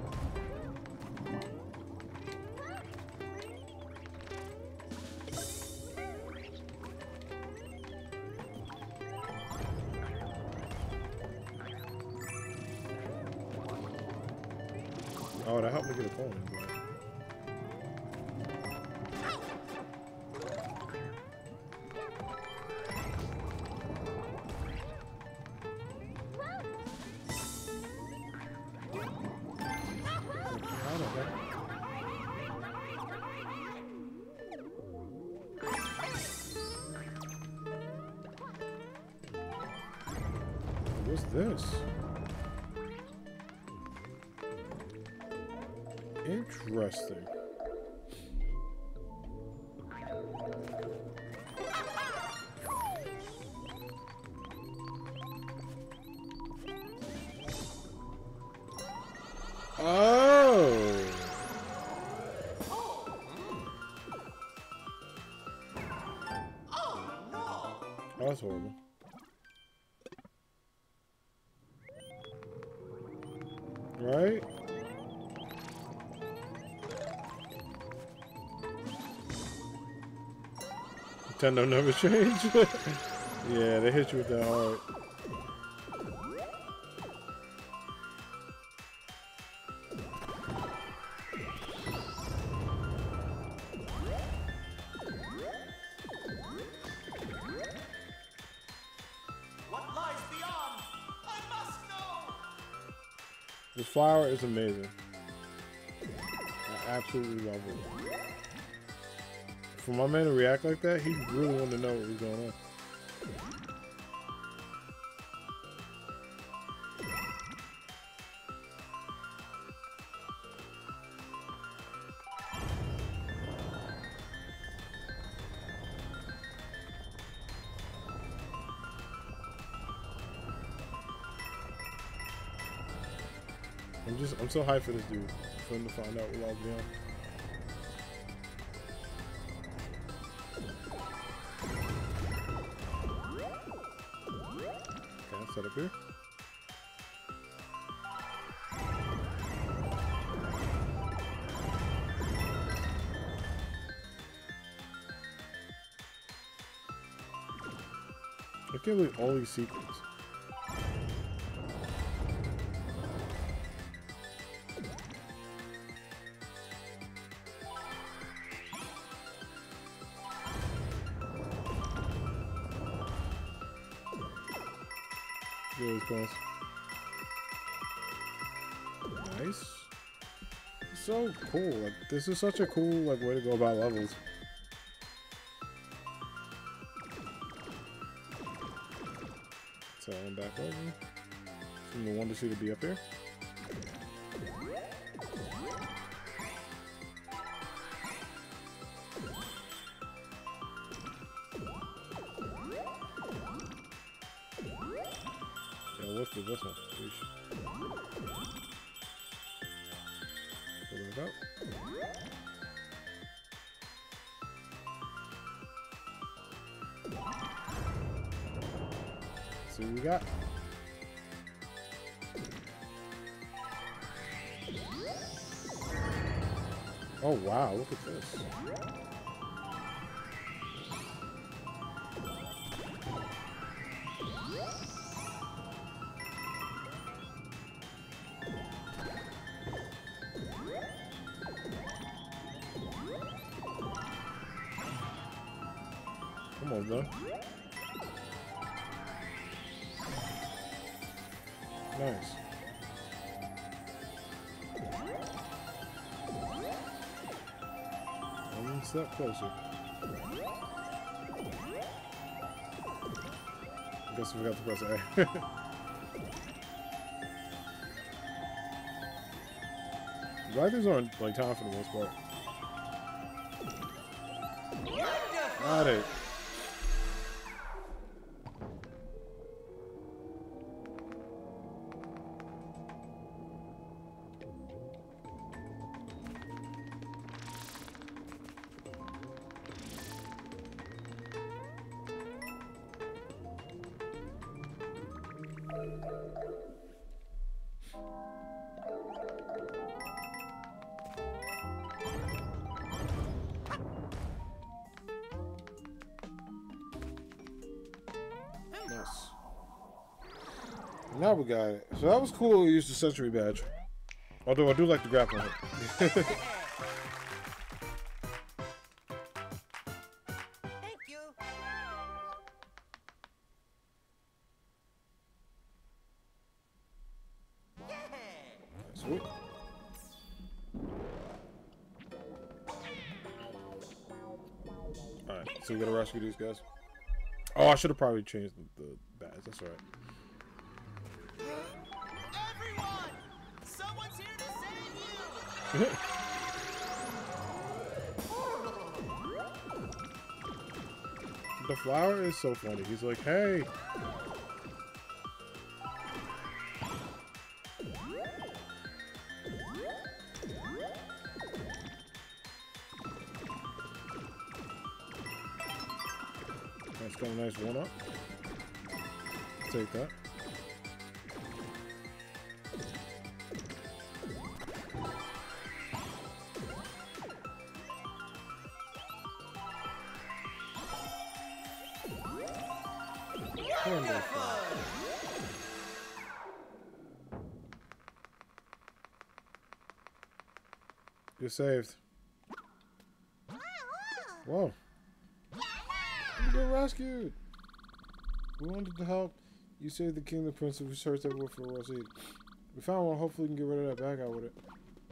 Oh, that helped me get a coin. How the heck? What's this? Interesting. Oh. Oh no. Oh, that's horrible. Right? Nintendo never change. Yeah, they hit you with that hard. What lies beyond? I must know. The flower is amazing. I absolutely love it. For my man to react like that, he really wanted to know what was going on. I'm just, I'm so hyped for this dude. For him to find out what I'll be on. Okay, set up here. I can't believe all these secrets. Really close. Nice. So cool. Like, this is such a cool like way to go about levels. So I'm back over. From the Wonder Sea to be up here. Yeah, what's the this one? Pull that out. See what we got. Oh wow, look at this. Come on, though. Nice. One step closer. I guess we got to press A. Riders aren't like time for the most part. Got it. Nice. Now we got it. So that was cool. We used the Century Badge. Although I do like the grappling hook. Thank you. Yeah. Sweet. Alright, so we gotta rescue these guys. Oh, I should have probably changed the, the badge. That's alright. Everyone! Someone's here to save you! The flower is so funny. He's like, hey. That's got a nice one up. Take that. Wonderful. You're saved. Whoa. You got rescued. We wanted to help. You saved the king, the prince, and we searched everywhere for a seed. We found one. Hopefully we can get rid of that bad guy with it.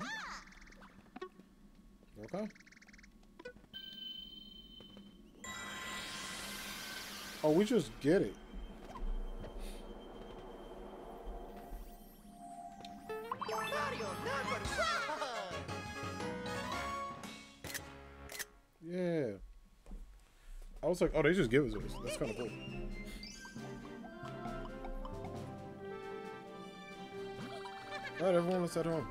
Okay. Oh, we just get it. Mario number one! Yeah. I was like, oh, they just give us this. That's kind of cool. Alright, everyone, let's head home.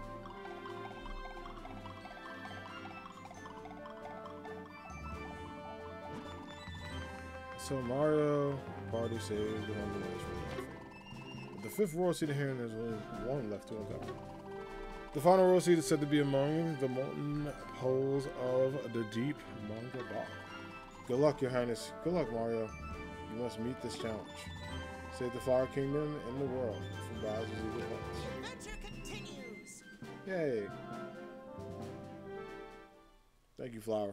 So Mario party saved the one village from life. The fifth Royal Seed here, and there's only one left to uncover. The final Royal Seed is said to be among the molten poles of the deep Manga Bog. Good luck, Your Highness. Good luck, Mario. You must meet this challenge. Save the Flower Kingdom and the world from Bowser's evil plans. The adventure continues. Yay. Thank you, Flower.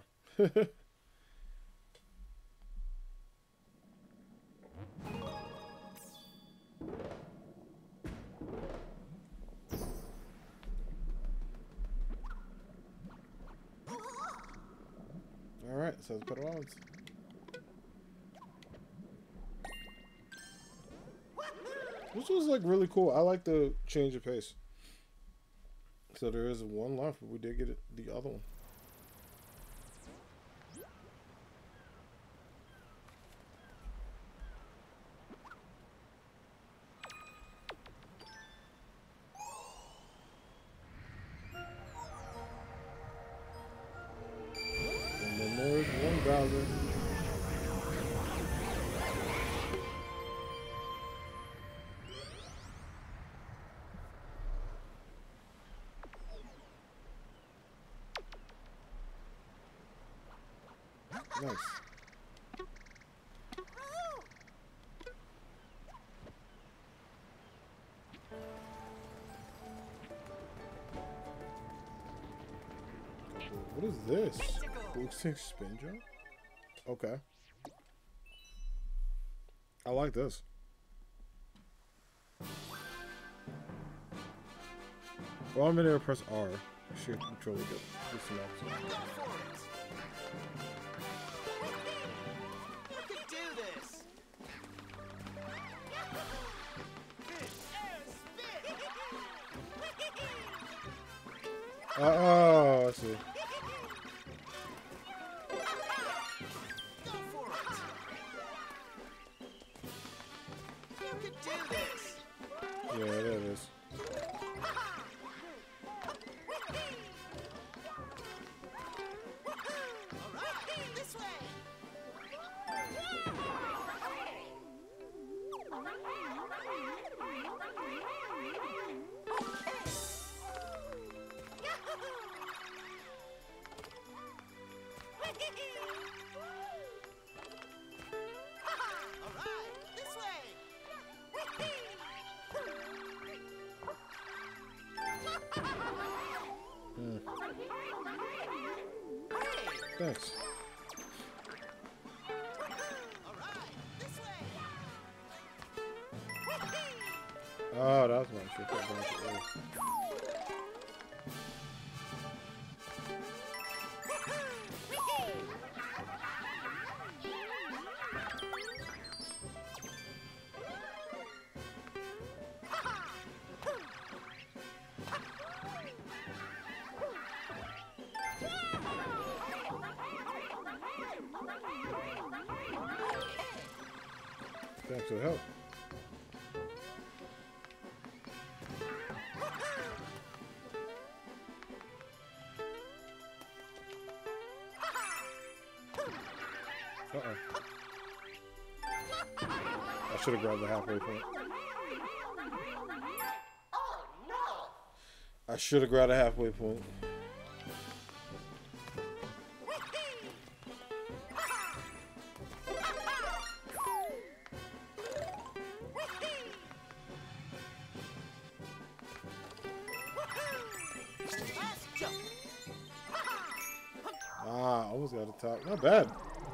Alright, so let's put it on. This was like really cool. I like the change of pace. So there is one left, but we did get it, the other one. And then there's one Bowser. Nice. What is this? Boosting spin jump? Okay. I like this. While I'm in there, press R. Should control it. This is awesome. Go for it. You can do this. Uh, oh, I see. Go for it. You can do this. Yeah, there it is. All right, this way. All right, this way. Hmm. Hey. Thanks. All right, this way. Oh, that was my shit. Thanks for the help. Uh-oh. I should have grabbed the halfway point. I should have grabbed a halfway point. Last jump. Ah, almost got the top. Not bad.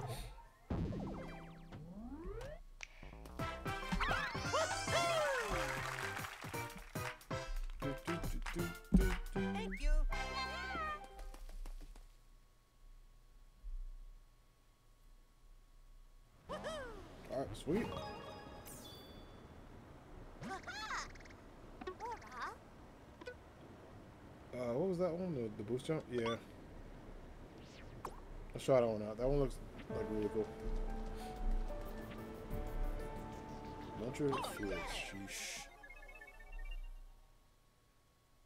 Thank you. Alright, sweet. Uh, what was that one? The, the boost jump? Yeah. Let's try that one out. That one looks like really cool. Launcher fields. Sheesh.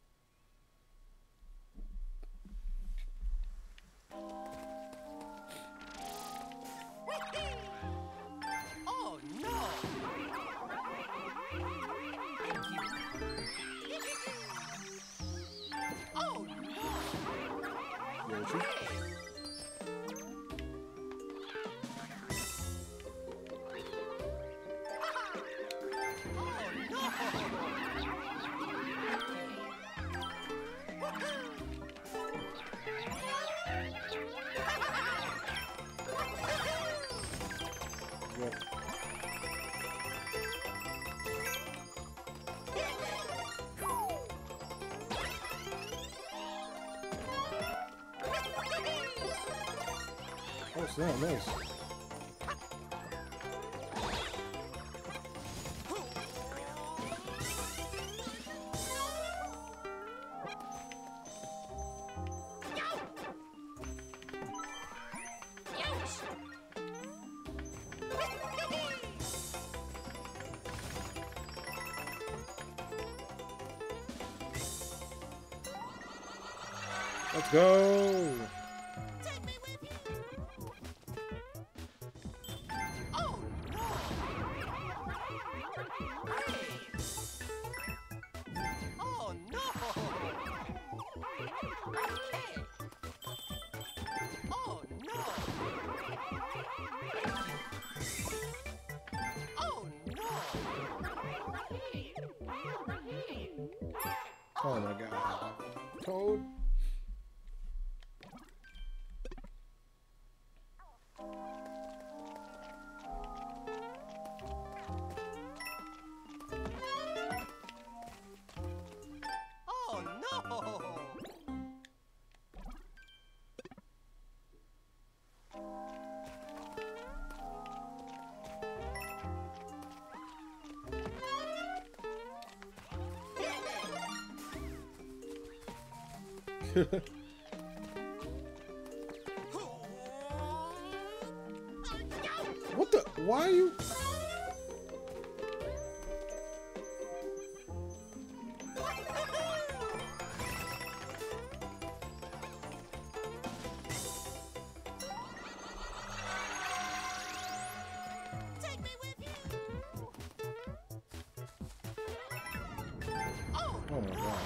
Oh, snap, nice. Let's go! Take me with you. Oh no! Hey. Oh no! Okay. Oh no! Oh no! Oh my god. Toad? Oh no! What the? Why are you? Take me with you. Oh, Oh my god.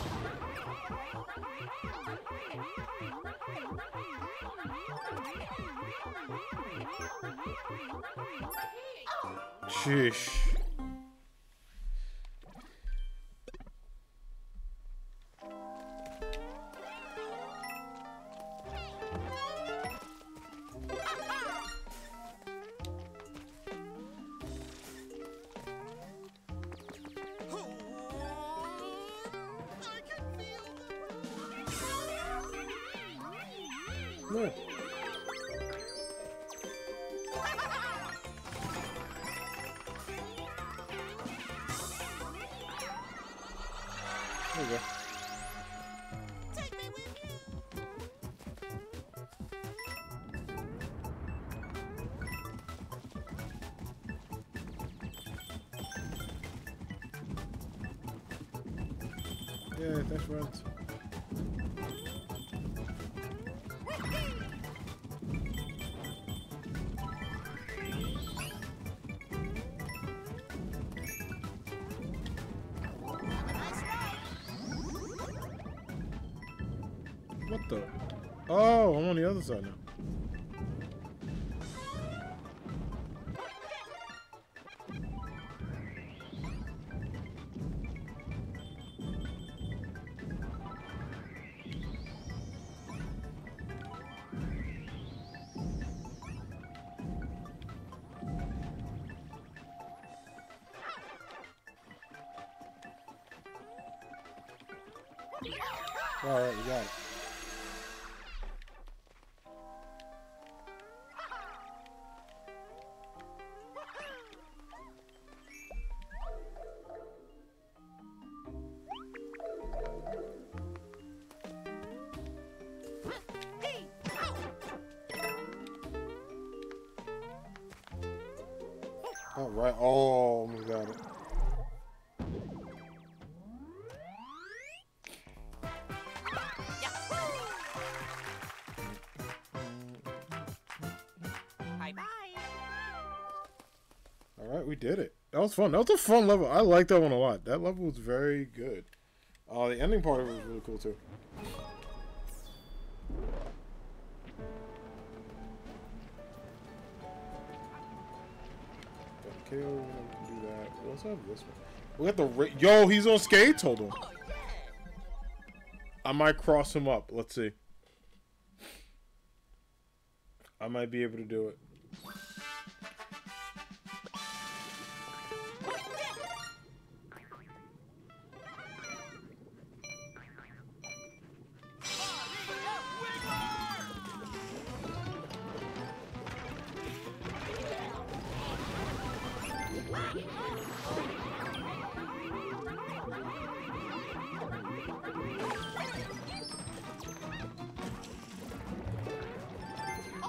Sheesh. I can feel No. There you go. Take me with you. Yeah, that's right. Have a nice ride. What the? Oh, I'm on the other side now. Alright, we got it. Hey, ow. Alright, oh, we got it. Bye bye. Alright, we did it. That was fun. That was a fun level. I like that one a lot. That level was very good. Uh, the ending part of it was really cool too. Got K O, we can do that. We also have this one. We got the ra Yo, he's on skates. Hold on. Oh yeah. I might cross him up. Let's see. I might be able to do it.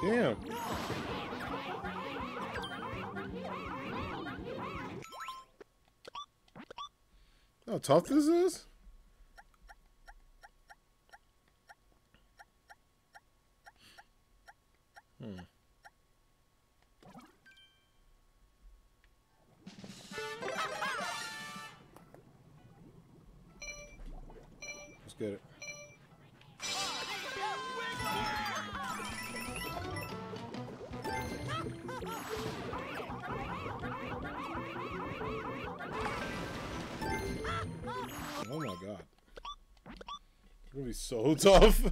Damn. How tough this is? Hmm. Let's get it. Oh my god. It's gonna be so tough.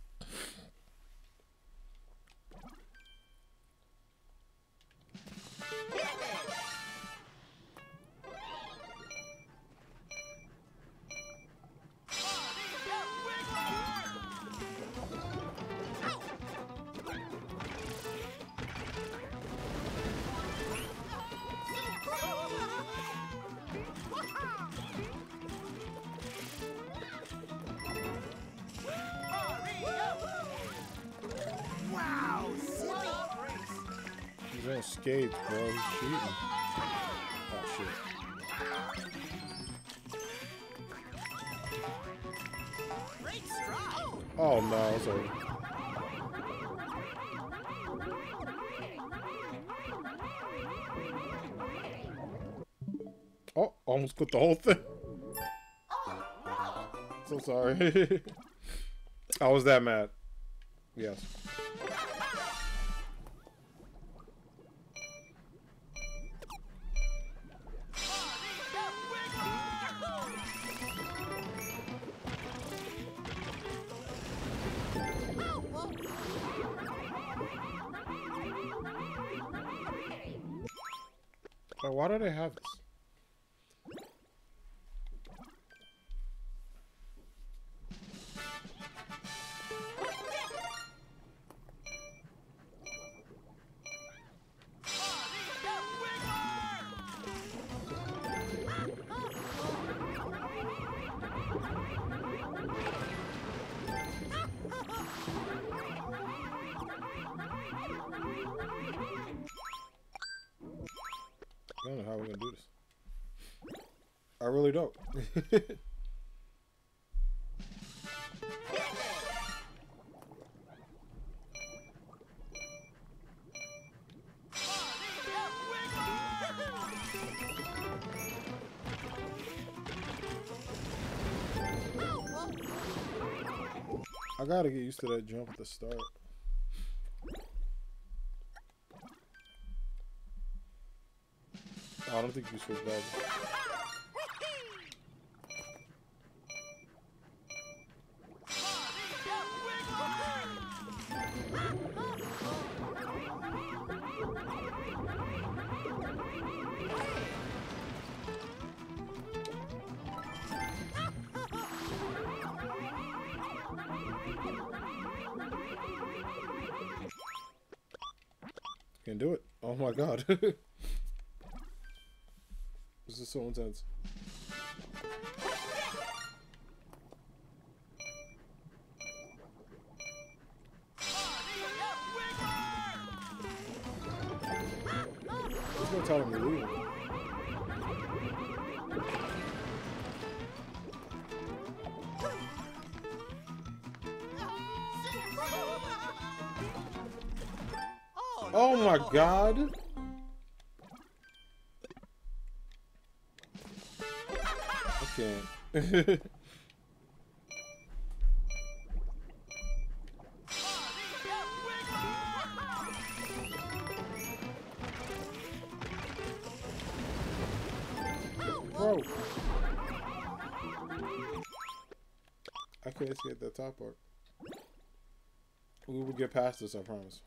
Wow, silly. He's unscathed, bro. He's cheating. Oh shit. Great strike. Oh no, it's over. Oh, almost put the whole thing. So sorry. I was that mad. Yes. Like, why do they have this? I don't know how we're gonna do this. I really don't. I gotta get used to that jump at the start. Oh, I don't think you switch back. Can't do it. Oh my god. This is so intense. There's no telling me leaving. Oh my god. I can't. Bro. I can't escape that top part. We will get past this, I promise.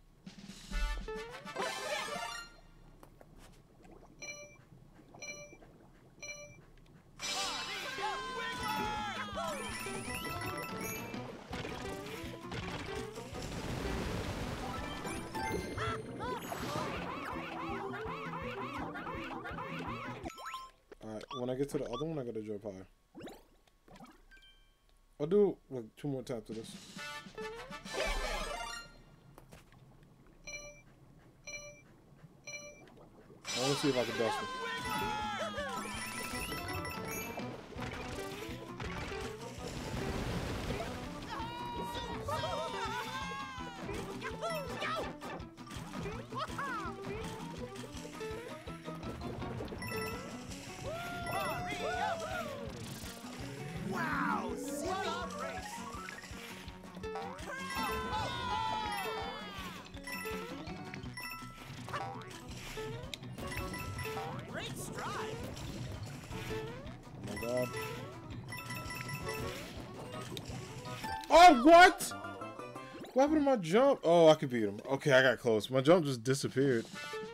Alright, when I get to the other one, I gotta jump higher. I'll do like two more taps of this. I want to see if I can dust him. Wow, silly race. Great stride. Oh my god. Oh, what? What happened to my jump? Oh, I could beat him. Okay, I got close. My jump just disappeared.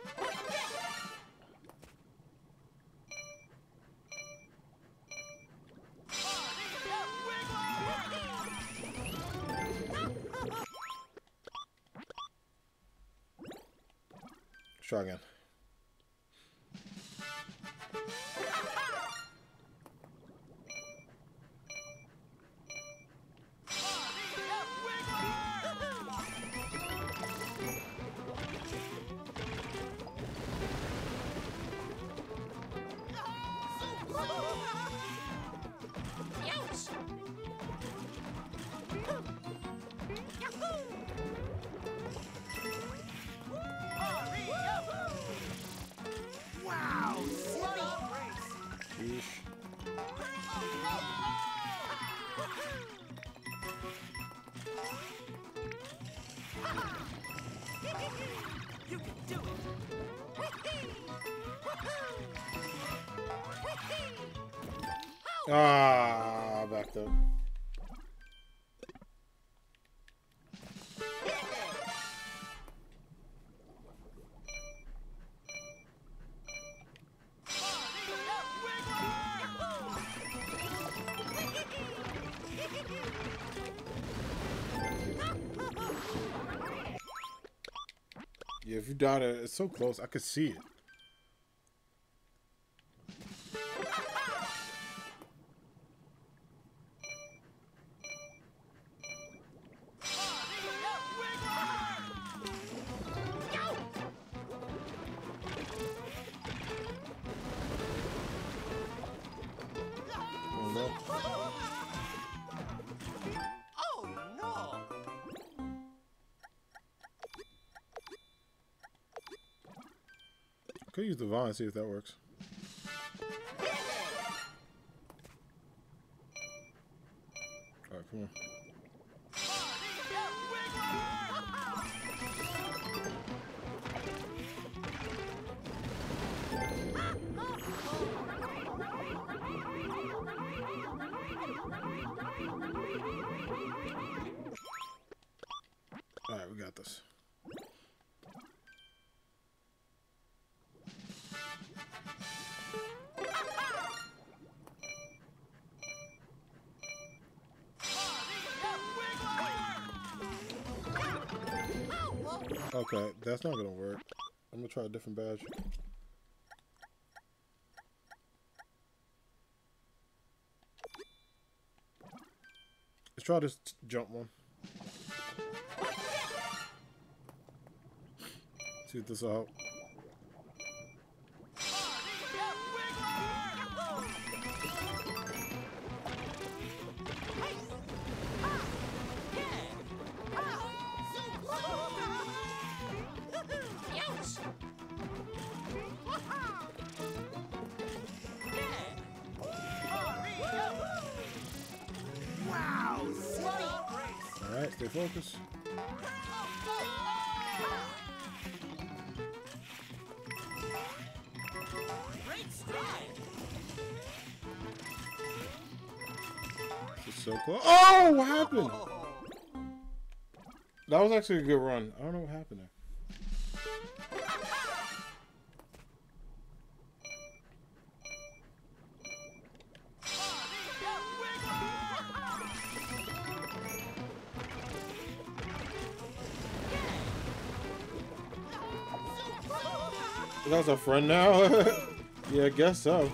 Let's try again. Wow, silly race. Sheesh. You can do it. Ah, backed up. Yeah, if you died, it's so close. I could see it. Oh, no. Oh no! Could use the vine, see if that works. Alright, come on. Alright, we got this. Okay, that's not gonna work. I'm gonna try a different badge. Let's try this t- jump one. See if this will help. Wow, silly race. Alright, stay focused. Great stride. This is so close. Oh, what happened? Oh. That was actually a good run. I don't know what happened there. That was a friend now? Yeah, I guess so.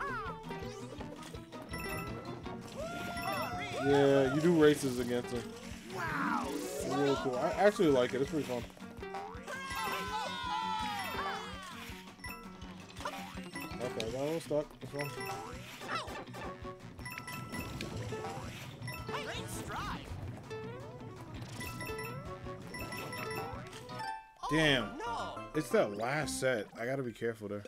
Yeah, you do races against him. Wow, It's really cool. I actually like it. It's pretty fun. Okay, I got a little stuck. That's fine. Great strike. Damn. Oh, no. It's that last set. I gotta be careful there.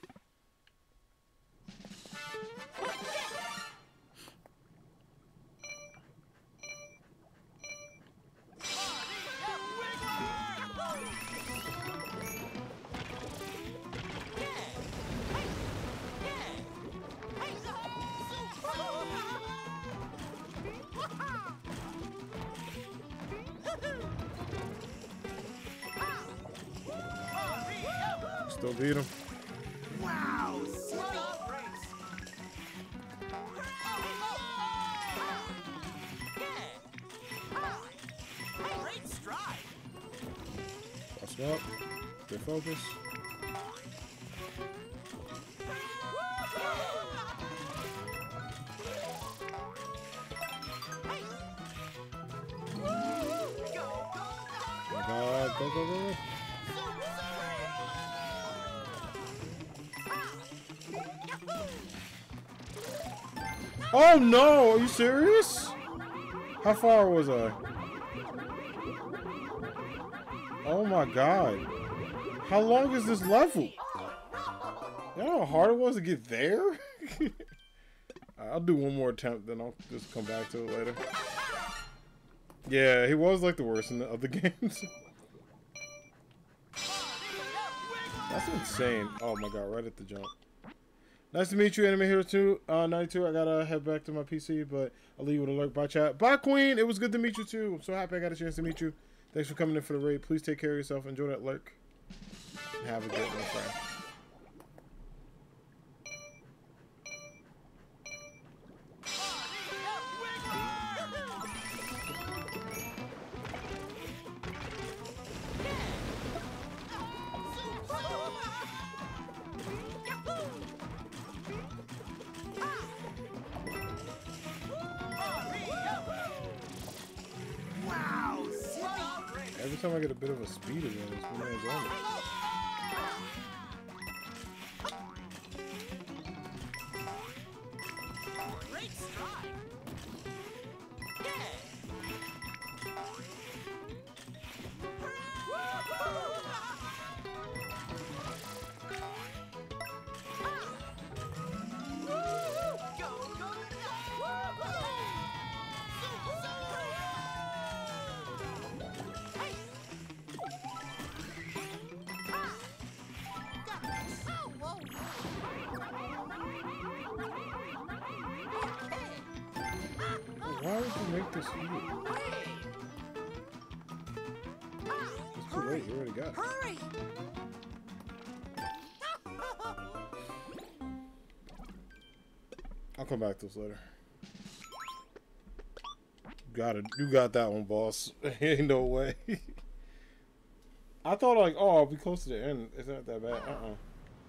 Still beat him. Wow, sweet race. Great strike. Cross him up. Good focus. Oh my God, go, go, go, go. Oh no, are you serious? How far was I? Oh my God. How long is this level? You know how hard it was to get there? I'll do one more attempt, then I'll just come back to it later. Yeah, he was like the worst in the other games. That's insane. Oh my God, right at the jump. Nice to meet you, Anime Hero two, uh, ninety-two. I gotta head back to my P C, but I'll leave you with a lurk. Bye, chat. Bye, Queen. It was good to meet you, too. I'm so happy I got a chance to meet you. Thanks for coming in for the raid. Please take care of yourself. Enjoy that lurk. And have a good one, my friend. Every time I get a bit of a speed advantage, my man's on it. Great strike. Why would you make this easy? It's too late. You already got it. Hurry! I'll come back to this later. Got it. You got that one, boss. Ain't no way. I thought like, oh, I'll be close to the end. It's not that bad. Uh-uh.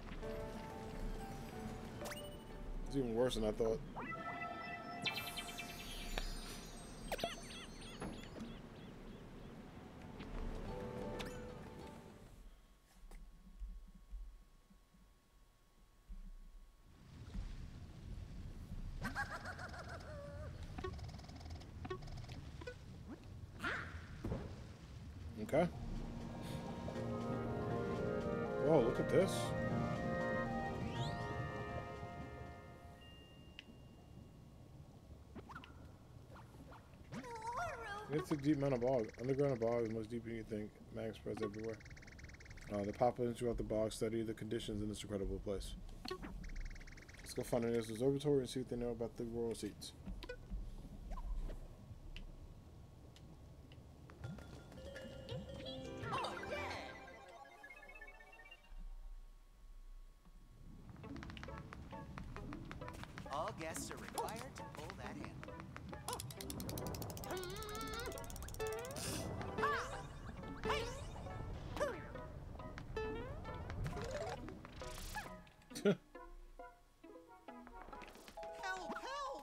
It's even worse than I thought. Okay. Oh, look at this. It's a deep amount of bog. Underground bog is much deeper than you think. Mag spreads everywhere. Uh, the populations throughout the bog study the conditions in this incredible place. Let's go find an observatory and see what they know about the royal seats. All guests are required to pull that handle. Help, help!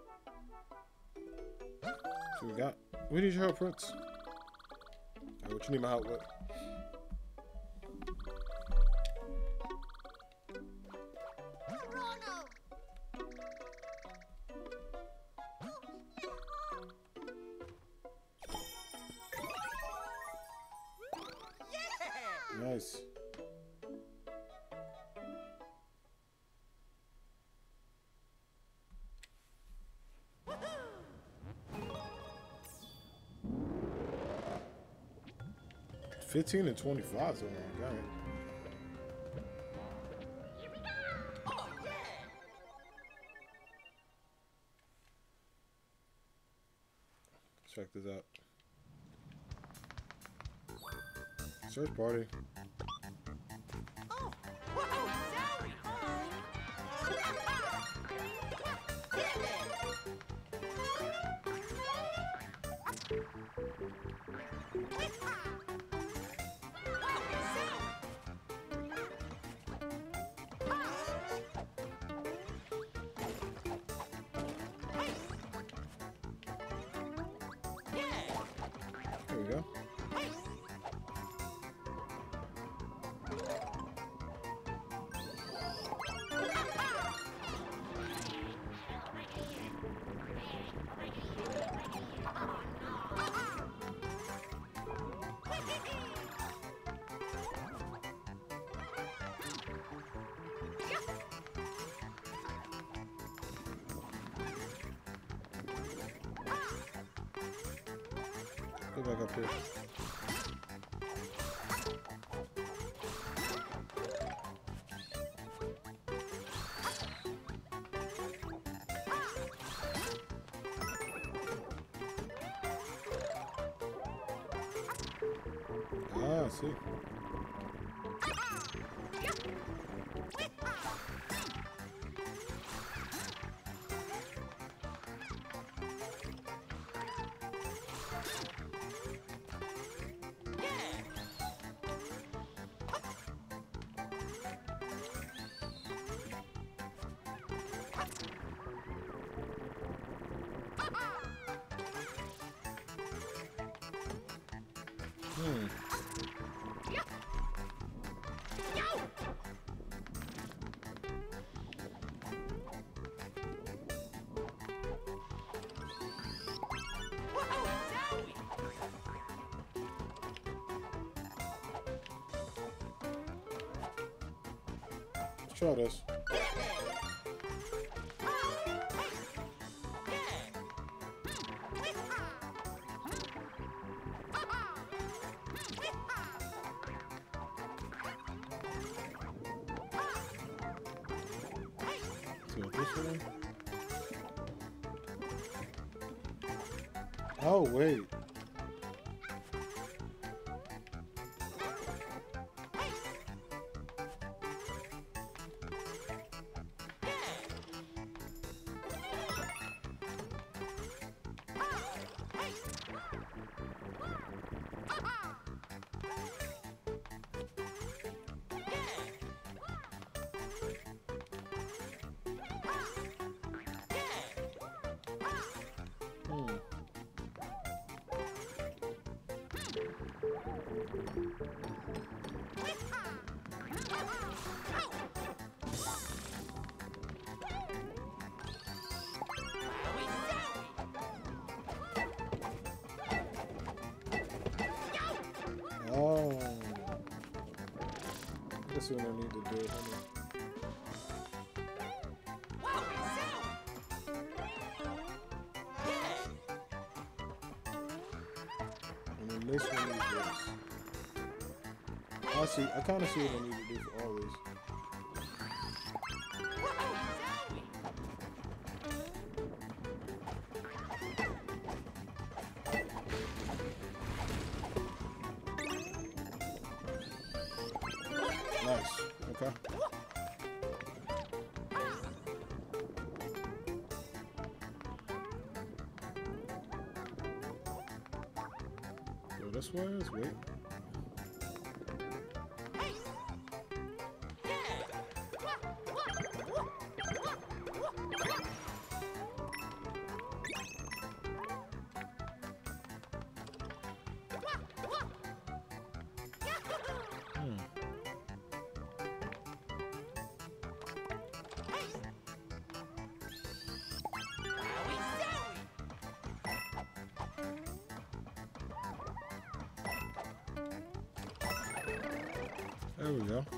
So we got. We need your help, Prince. Alright, what you need my help with? Hurrah! Nice. Fifteen and twenty-five is around, got it. Check this out. Search party. Oh, whoa, Zowie! There we go. Go back up here. Ah, I see. Hmm. Let's try this. See what this one? Oh wait. Hmm. Oh. Let's see what I need to do. Hold on. And then this one is this. I see. I kind of see what I need to do for all these. Nice. Okay. Go this way. Let's wait. Hmm. There we go.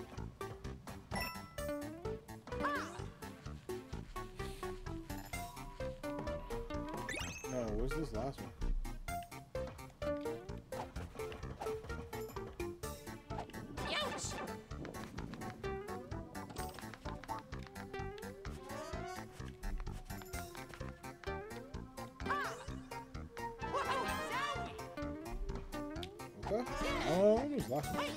No, where's this last one? Ouch! Okay. Oh, what was last one?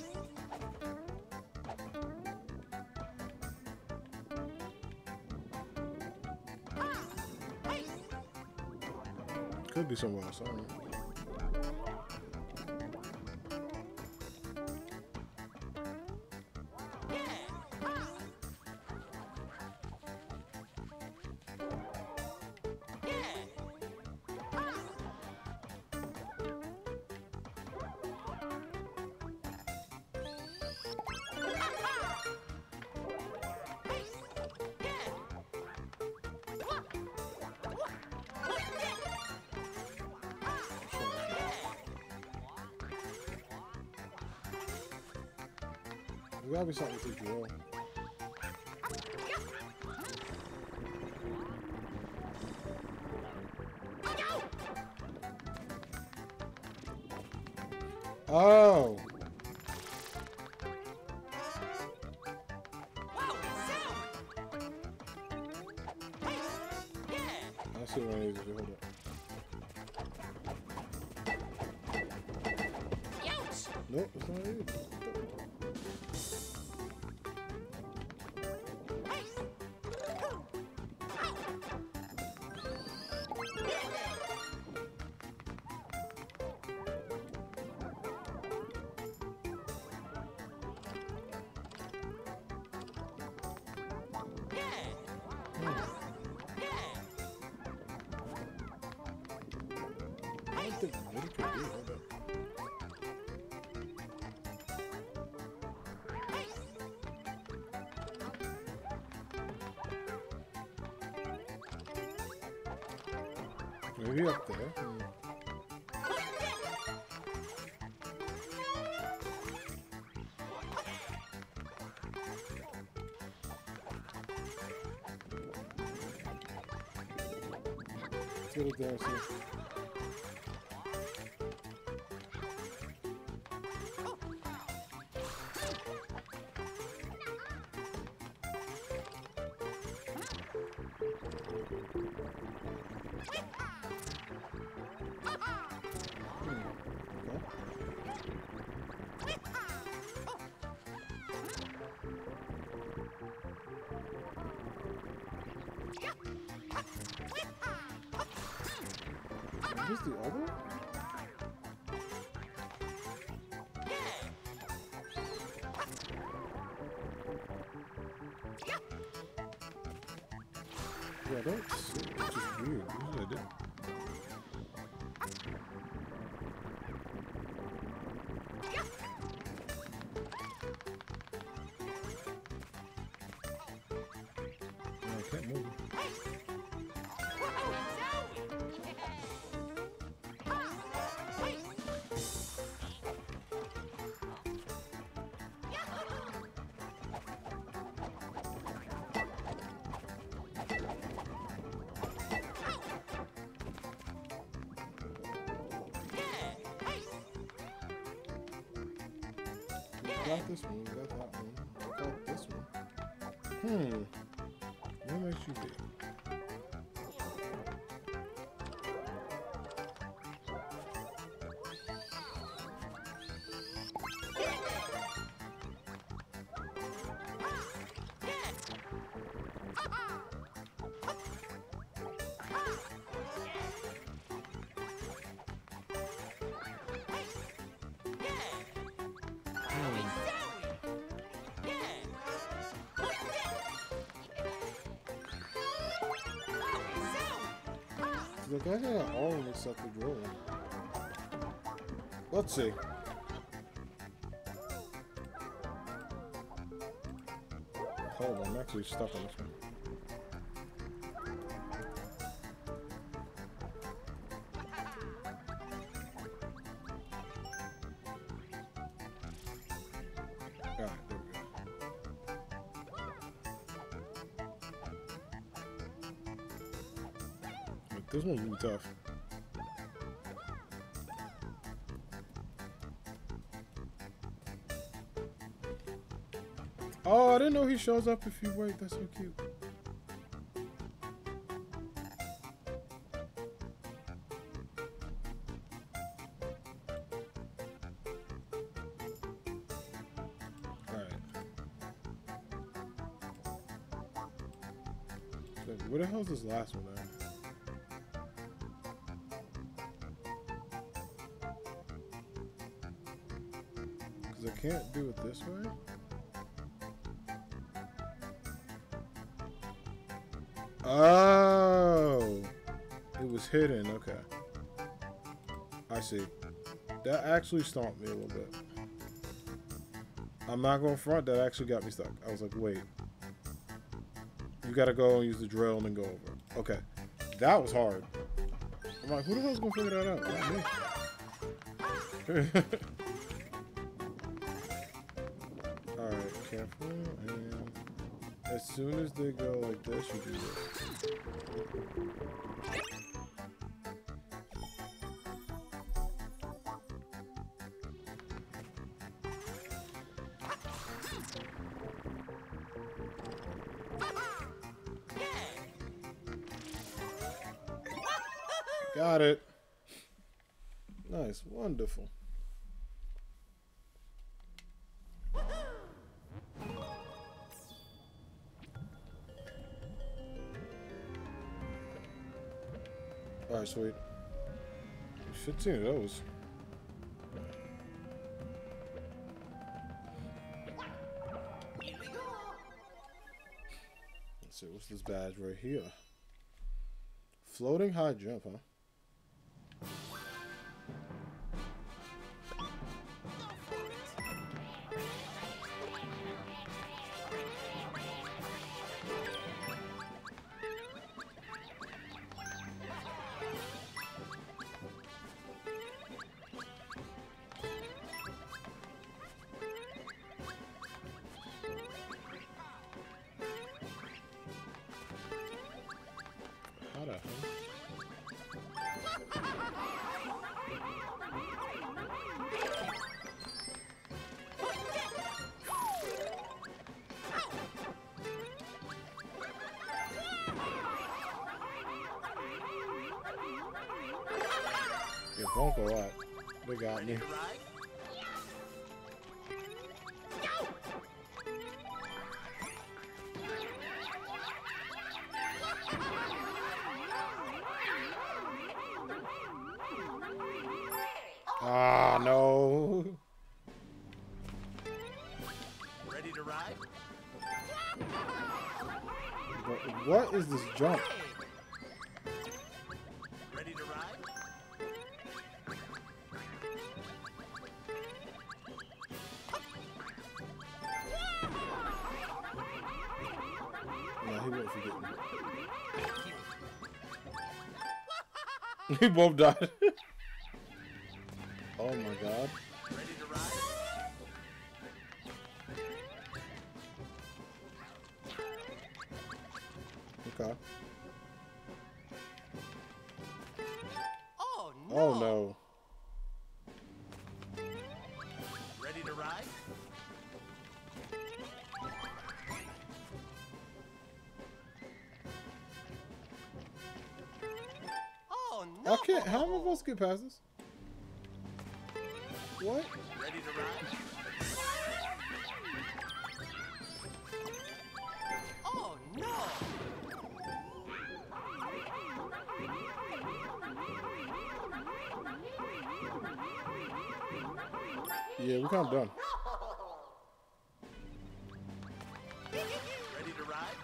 Could be somewhere else. I don't know. There gotta be something to drill. Oh! I see what I need to do. Hold up. Nope, it's not it. I don't think what it could be. Hold up. Maybe up there. Hmm. Let's get it there, see. Where's the other one? Yeah, I don't see it, which is weird. Usually I do. No, I can't move. We got this one, we got that one, we got this one. Hmm. What might you be? Look, I got all of them except for drilling. Let's see. Hold on, I'm actually stuck on this one. Alright, there we go. this one's gonna be tough. Oh, I didn't know he shows up if you wait. That's so cute. Where the hell is this last one at? Because I can't do it this way? Oh! It was hidden, okay. I see. That actually stomped me a little bit. I'm not going front, that actually got me stuck. I was like, wait. You gotta go and use the drill and then go over. Okay. That was hard. I'm like, who the hell's gonna figure that out? Not me. Alright, careful. And as soon as they go like this, you do this. Got it. Nice. Wonderful. Alright, sweet. fifteen of those. Let's see, what's this badge right here? Floating high jump, huh? How the hell? Yeah, don't go out. They got me. Ah, no. Ready to ride? But what is this jump? Ready to ride? No, he won't forget me. We both died. Oh my god. Ready to ride? Okay. Oh no! Oh no. Ready to ride? Oh no! I can't. How am I supposed to get past this? What? Ready to ride? Oh no! Yeah, we're kind of done. Ready to ride?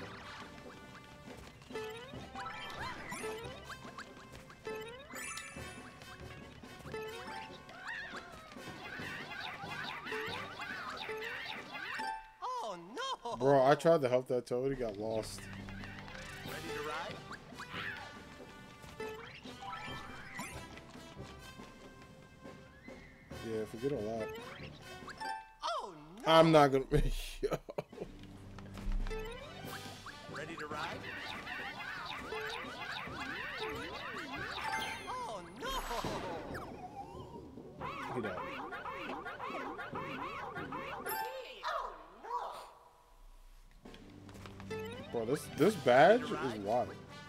Oh no! Bro, I tried to help that toad. He got lost. Ready to ride? Yeah, forget all that. Oh no! I'm not gonna. Yo. Ready to ride? check it out. Bro, this this badge is wild.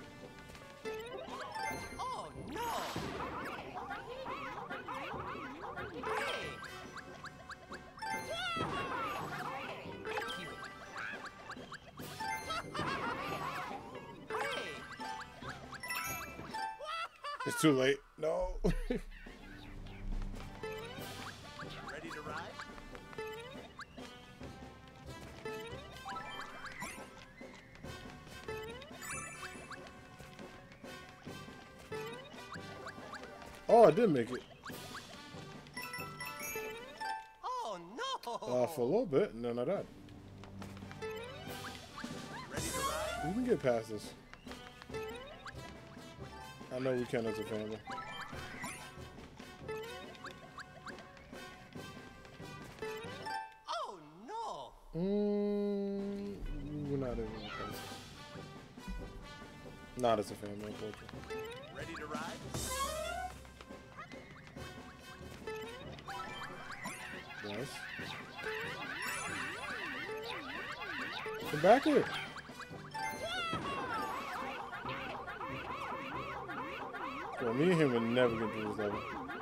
Oh no! It's too late. No. Ready to ride? Oh, I did make it. Oh no! Uh, for a little bit, and then I died. Ready to ride? We can get past this. I know we can as a family. Oh no! Mm, we're not even close. Not as a family, unfortunately. Ready to ride? Nice. Come back here. Well, me and him would never get through this level.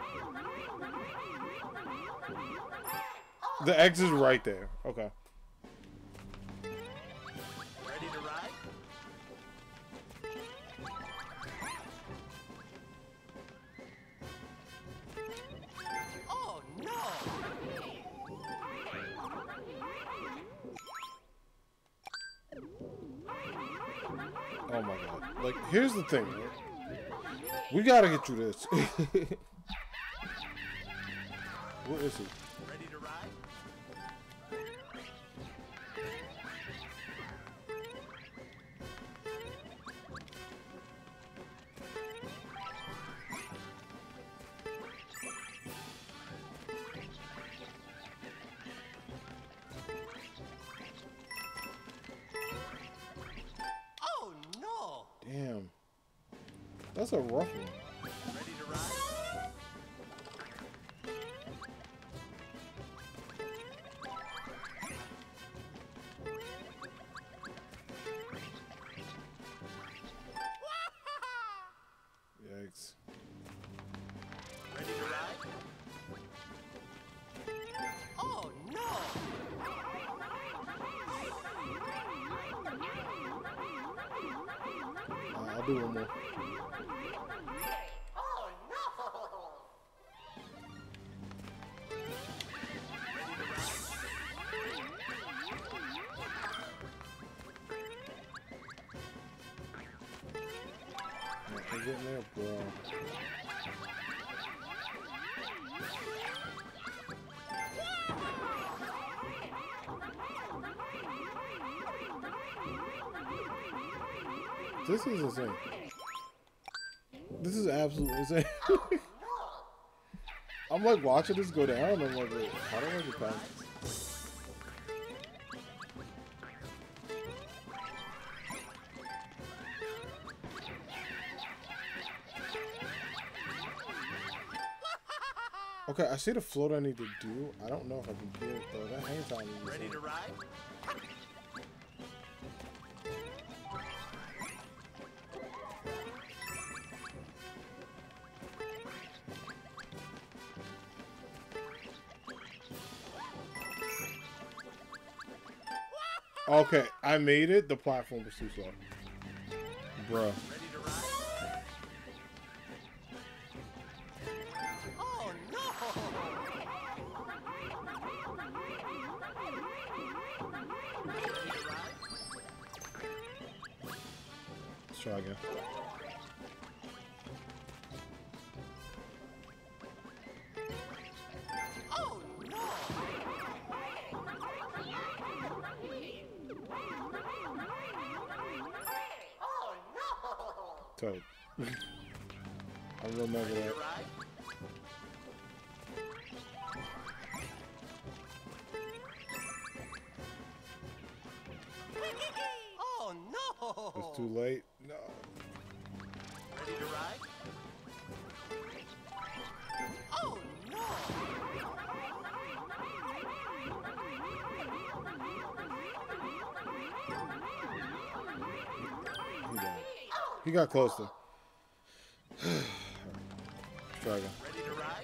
The X is right there. Okay. Ready to ride? Oh no! Oh my god. Like, here's the thing, right? We gotta get through this. Where is he? Ready to ride? Oh no! Damn. That's a rough one. Ready to ride? Yikes. Ready to ride? Oh no! Uh, I'll do one more. Oh no! I'm getting there, bro. This is insane. This is absolutely insane. I'm like watching this go down. I'm like, wait, how do I get past this? Okay, I see the float I need to do. I don't know if I can get it though. That hang time is Ready insane. to ride? Okay, I made it. The platform was too slow. Bruh. Ready to ride? Oh no! Ready to ride? Let's try again. Oh no! Oh no! Toad. I'll remember Ready that. to ride? Oh no! It's too late. No. Ready to ride? Oh no! He got close though. Try again. Ready to ride?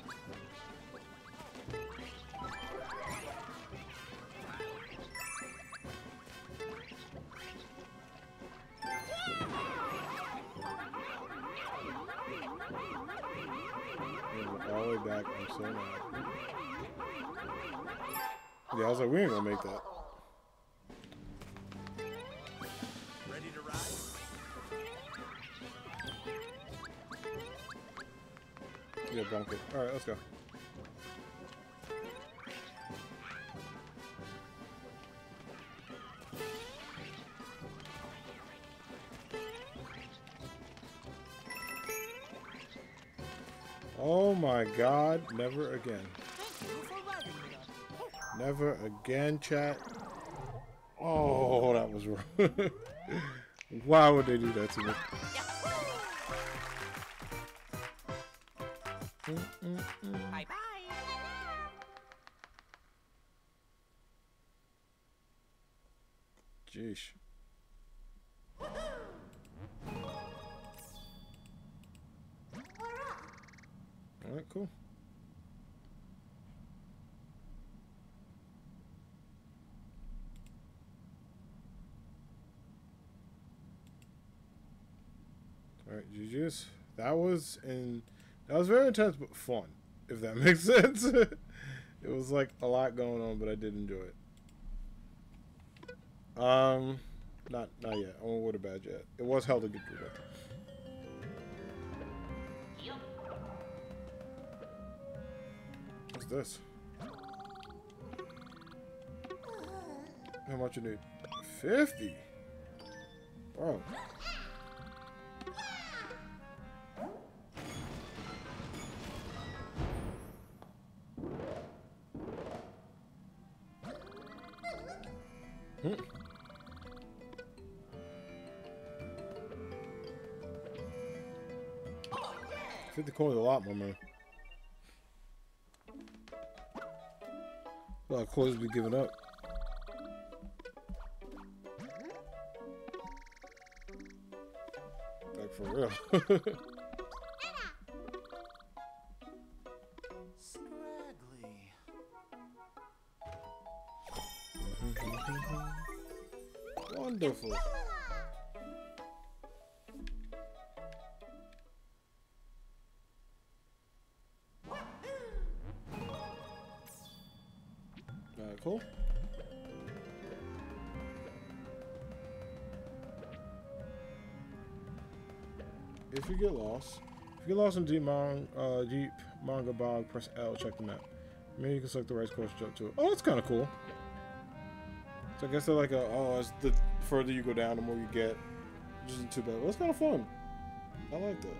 All the way back. I'm so mad. Yeah, I was like, we ain't gonna make that. Ready to ride? Yeah, bunk it. Alright, let's go. Oh my god, never again. Thank you for riding with us. Never again, chat. Oh, that was wrong. Why would they do that to me? Mm, mm, mm. Bye bye. Jeesh. Alright, cool. Alright, G G's. That was in that was very intense but fun, if that makes sense. It was like a lot going on, but I did enjoy it. Um not not yet. I won't wear the badge yet. It was hell to get through that. What's this? How much you need? fifty? Bro. Hmm. fifty coins is a lot, my man. A lot of coins be giving up. Like for real. Scraggly. Wonderful. Alright, cool. If you get lost, if you get lost in deep, mon uh, deep manga bog, press L, check the map. Maybe you can select the right course to jump to it. Oh, that's kind of cool. So I guess they're like a, oh, as the further you go down, the more you get. Which isn't too bad. Well, that's kind of fun. I like that.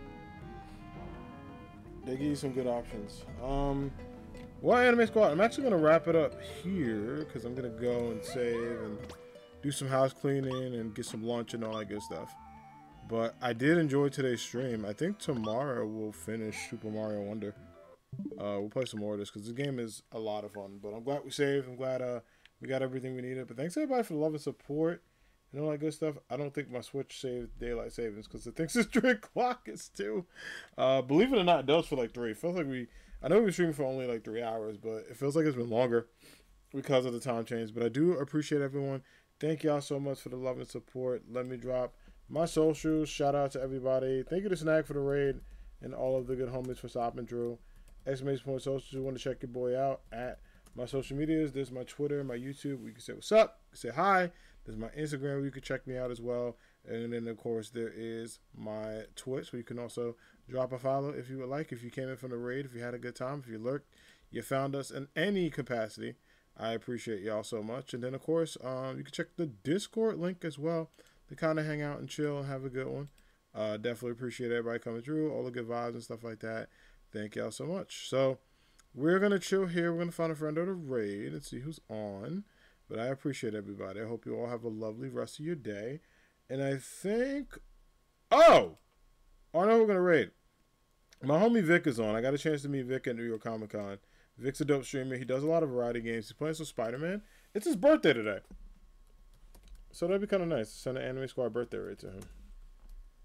They give you some good options. Um, what Anime Squad? I'm actually going to wrap it up here because I'm going to go and save and do some house cleaning and get some lunch and all that good stuff. But I did enjoy today's stream. I think tomorrow we'll finish Super Mario Wonder. Uh, we'll play some more of this because the game is a lot of fun. But I'm glad we saved. I'm glad uh, we got everything we needed. But thanks everybody for the love and support and all that good stuff. I don't think my Switch saved daylight savings because it thinks it's three o'clock. It's two. Uh, believe it or not, it does for like three. It feels like we. I know we were streaming for only like three hours, but it feels like it's been longer because of the time change. But I do appreciate everyone. Thank y'all so much for the love and support. Let me drop my socials. Shout out to everybody. Thank you to Snag for the raid and all of the good homies for stopping through. Exclamation point socials. You want to check your boy out at my social medias. There's my Twitter, my YouTube, where you can say what's up, you can say hi. There's my Instagram where you can check me out as well. And then, of course, there is my Twitch where you can also drop a follow if you would like. If you came in from the raid, if you had a good time, if you lurked, you found us in any capacity. I appreciate y'all so much. And then, of course, um, you can check the Discord link as well to kind of hang out and chill and have a good one. Uh, definitely appreciate everybody coming through, all the good vibes and stuff like that. Thank y'all so much. So we're going to chill here. We're going to find a friend or the raid and see who's on. But I appreciate everybody. I hope you all have a lovely rest of your day. And I think... Oh! Oh, I know we're going to raid. My homie Vic is on. I got a chance to meet Vic at New York Comic Con. Vic's a dope streamer. He does a lot of variety games. He's playing some Spider-Man. It's his birthday today. So that'd be kind of nice to send an Anime Squad birthday raid to him.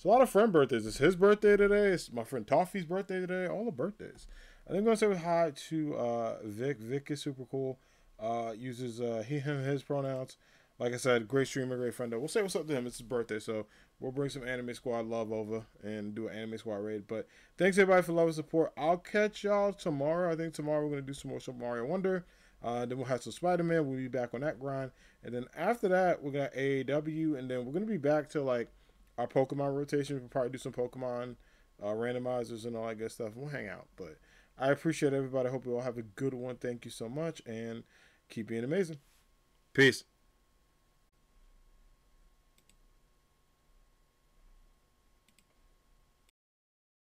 It's a lot of friend birthdays. It's his birthday today. It's my friend Toffee's birthday today. All the birthdays. I think I'm going to say hi to uh, Vic. Vic is super cool. Uh, uses uh, he, him, his pronouns. Like I said, great streamer, great friend. We'll say what's up to him. It's his birthday, so we'll bring some Anime Squad love over and do an Anime Squad raid. But thanks everybody for love and support. I'll catch y'all tomorrow. I think tomorrow we're gonna do some more Super Mario Wonder. Uh, then we'll have some Spider-Man. We'll be back on that grind, and then after that we got A A W, and then we're gonna be back to like our Pokemon rotation. We'll probably do some Pokemon uh, randomizers and all that good stuff. We'll hang out. But I appreciate everybody. I hope you all have a good one. Thank you so much, and keep being amazing. Peace.